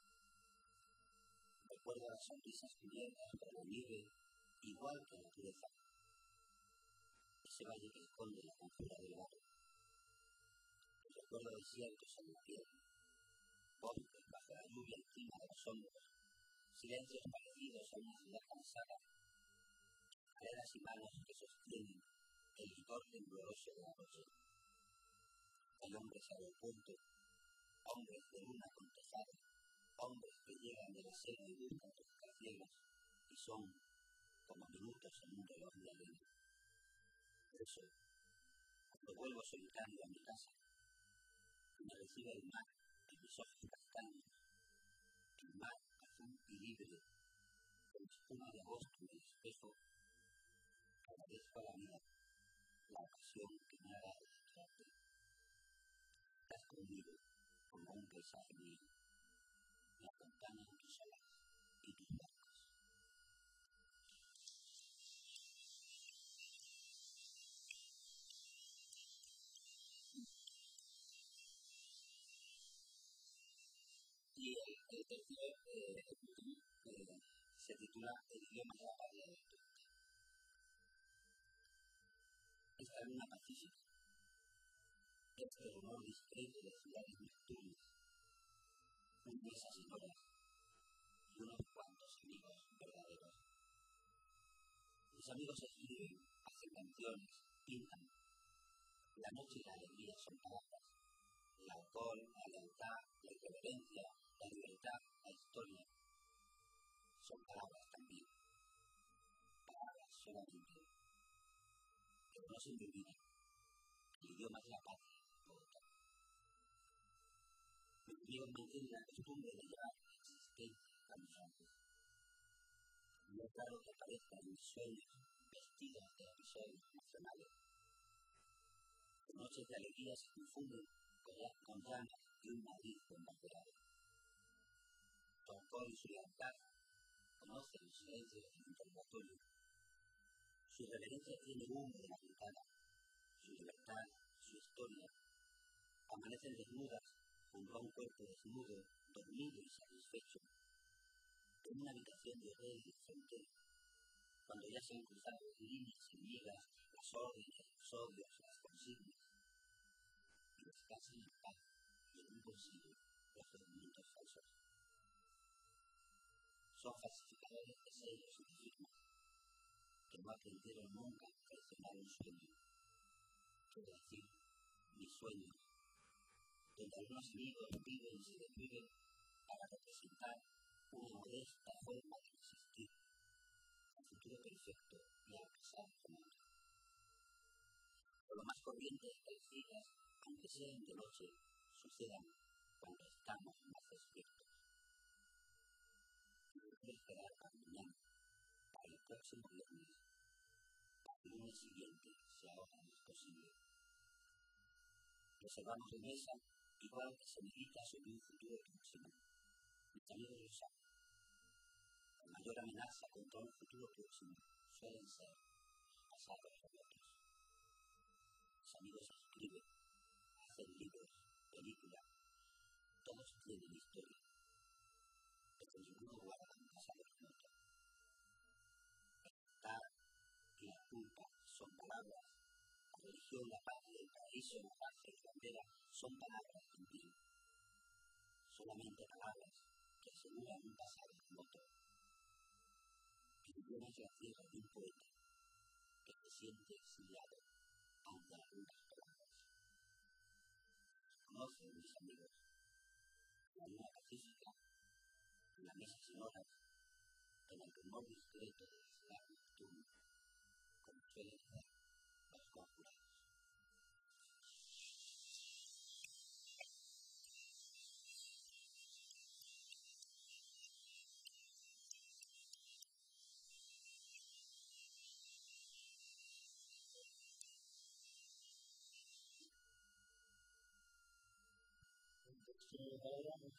Recuerdo las sonrisas cubiertas por la nieve, igual que la pureza. Ese valle que esconde la conjura del barro. Recuerdo desiertos en la piel, bosques bajo la lluvia encima de los hombros, silencios parecidos a una ciudad cansada, escaleras y manos que sostienen el licor tembloroso de la noche. Hay hombres aeropuerto, hombres de luna con tejado, hombres que llegan de la selva y buscan rascacielos y son como minutos en un reloj de arena. Por eso, cuando vuelvo solitario a mi casa, me recibe el mar en mis ojos castaños, el mar azul y libre, con espuma de agosto en el espejo, agradezco a la vida la ocasión que me ha dado de entrarte. Estás conmigo como un paisaje mío, me acompañan tus olas y tus barcos. Y el, el tercero, eh, el último, eh, se titula El idioma de la Bahía del Turco. Esta luna pacífica, este rumor discreto de ciudades nocturnas, un mesas y horas y unos cuantos amigos verdaderos. Los amigos escriben, hacen canciones, pintan. La noche y la alegría son palabras. El alcohol, la lealtad, la irreverencia, la libertad, la historia, son palabras también. Palabras solamente. Pero no se me olvida. El idioma es la paz, Bogotá. Mis amigos mantienen la costumbre de llevar la existencia caminando. No es raro que aparezcan en mis sueños vestidos de episodios nacionales. Las noches de alegría se confunden con llamas y un Madrid bombardeado. Su alcohol y su lealtad conocen los silencios del interrogatorio. Su reverencia tiene humo de la ventana. Su libertad, su historia, amanecen desnudas junto a un cuerpo desnudo, dormido y satisfecho, en una habitación de hotel y frontera, cuando ya se han cruzado líneas y ligas, las órdenes, los odios, las consignas, y descansan en paz y en un bolsillo los documentos falsos. Son falsificadores de sellos y de firmas, que no aprendieron nunca a traicionar un sueño, quiero decir, mis sueños, donde algunos amigos viven y se desviven para representar una modesta forma de existir, al futuro perfecto y al pasado remoto. Por lo más corriente es que las citas, aunque sean de noche, sucedan cuando estamos más despiertos. No puedo esperar para mañana, para el próximo viernes, para El lunes siguiente, si ahora no es posible. Reservamos de mesa, igual que se medita sobre un futuro próximo. Mis amigos lo saben. La mayor amenaza contra un futuro próximo suelen ser pasados remotos. Mis amigos escriben, hacen libros, películas, todos tienen historia, pero ninguno guarda un pasado remoto. Estar y la culpa son palabras. La religión, la patria, el paraíso, la paz y la bandera son palabras también. Solamente palabras que aseguran un pasado remoto. Ninguna es la tierra de un poeta que se siente exiliado ante algunas palabras. Conocen, mis amigos, la luna pacífica, la mesa sin horas, en el rumor discreto del ciudad nocturno, como suelen hacer los conjurados. Entonces, ahora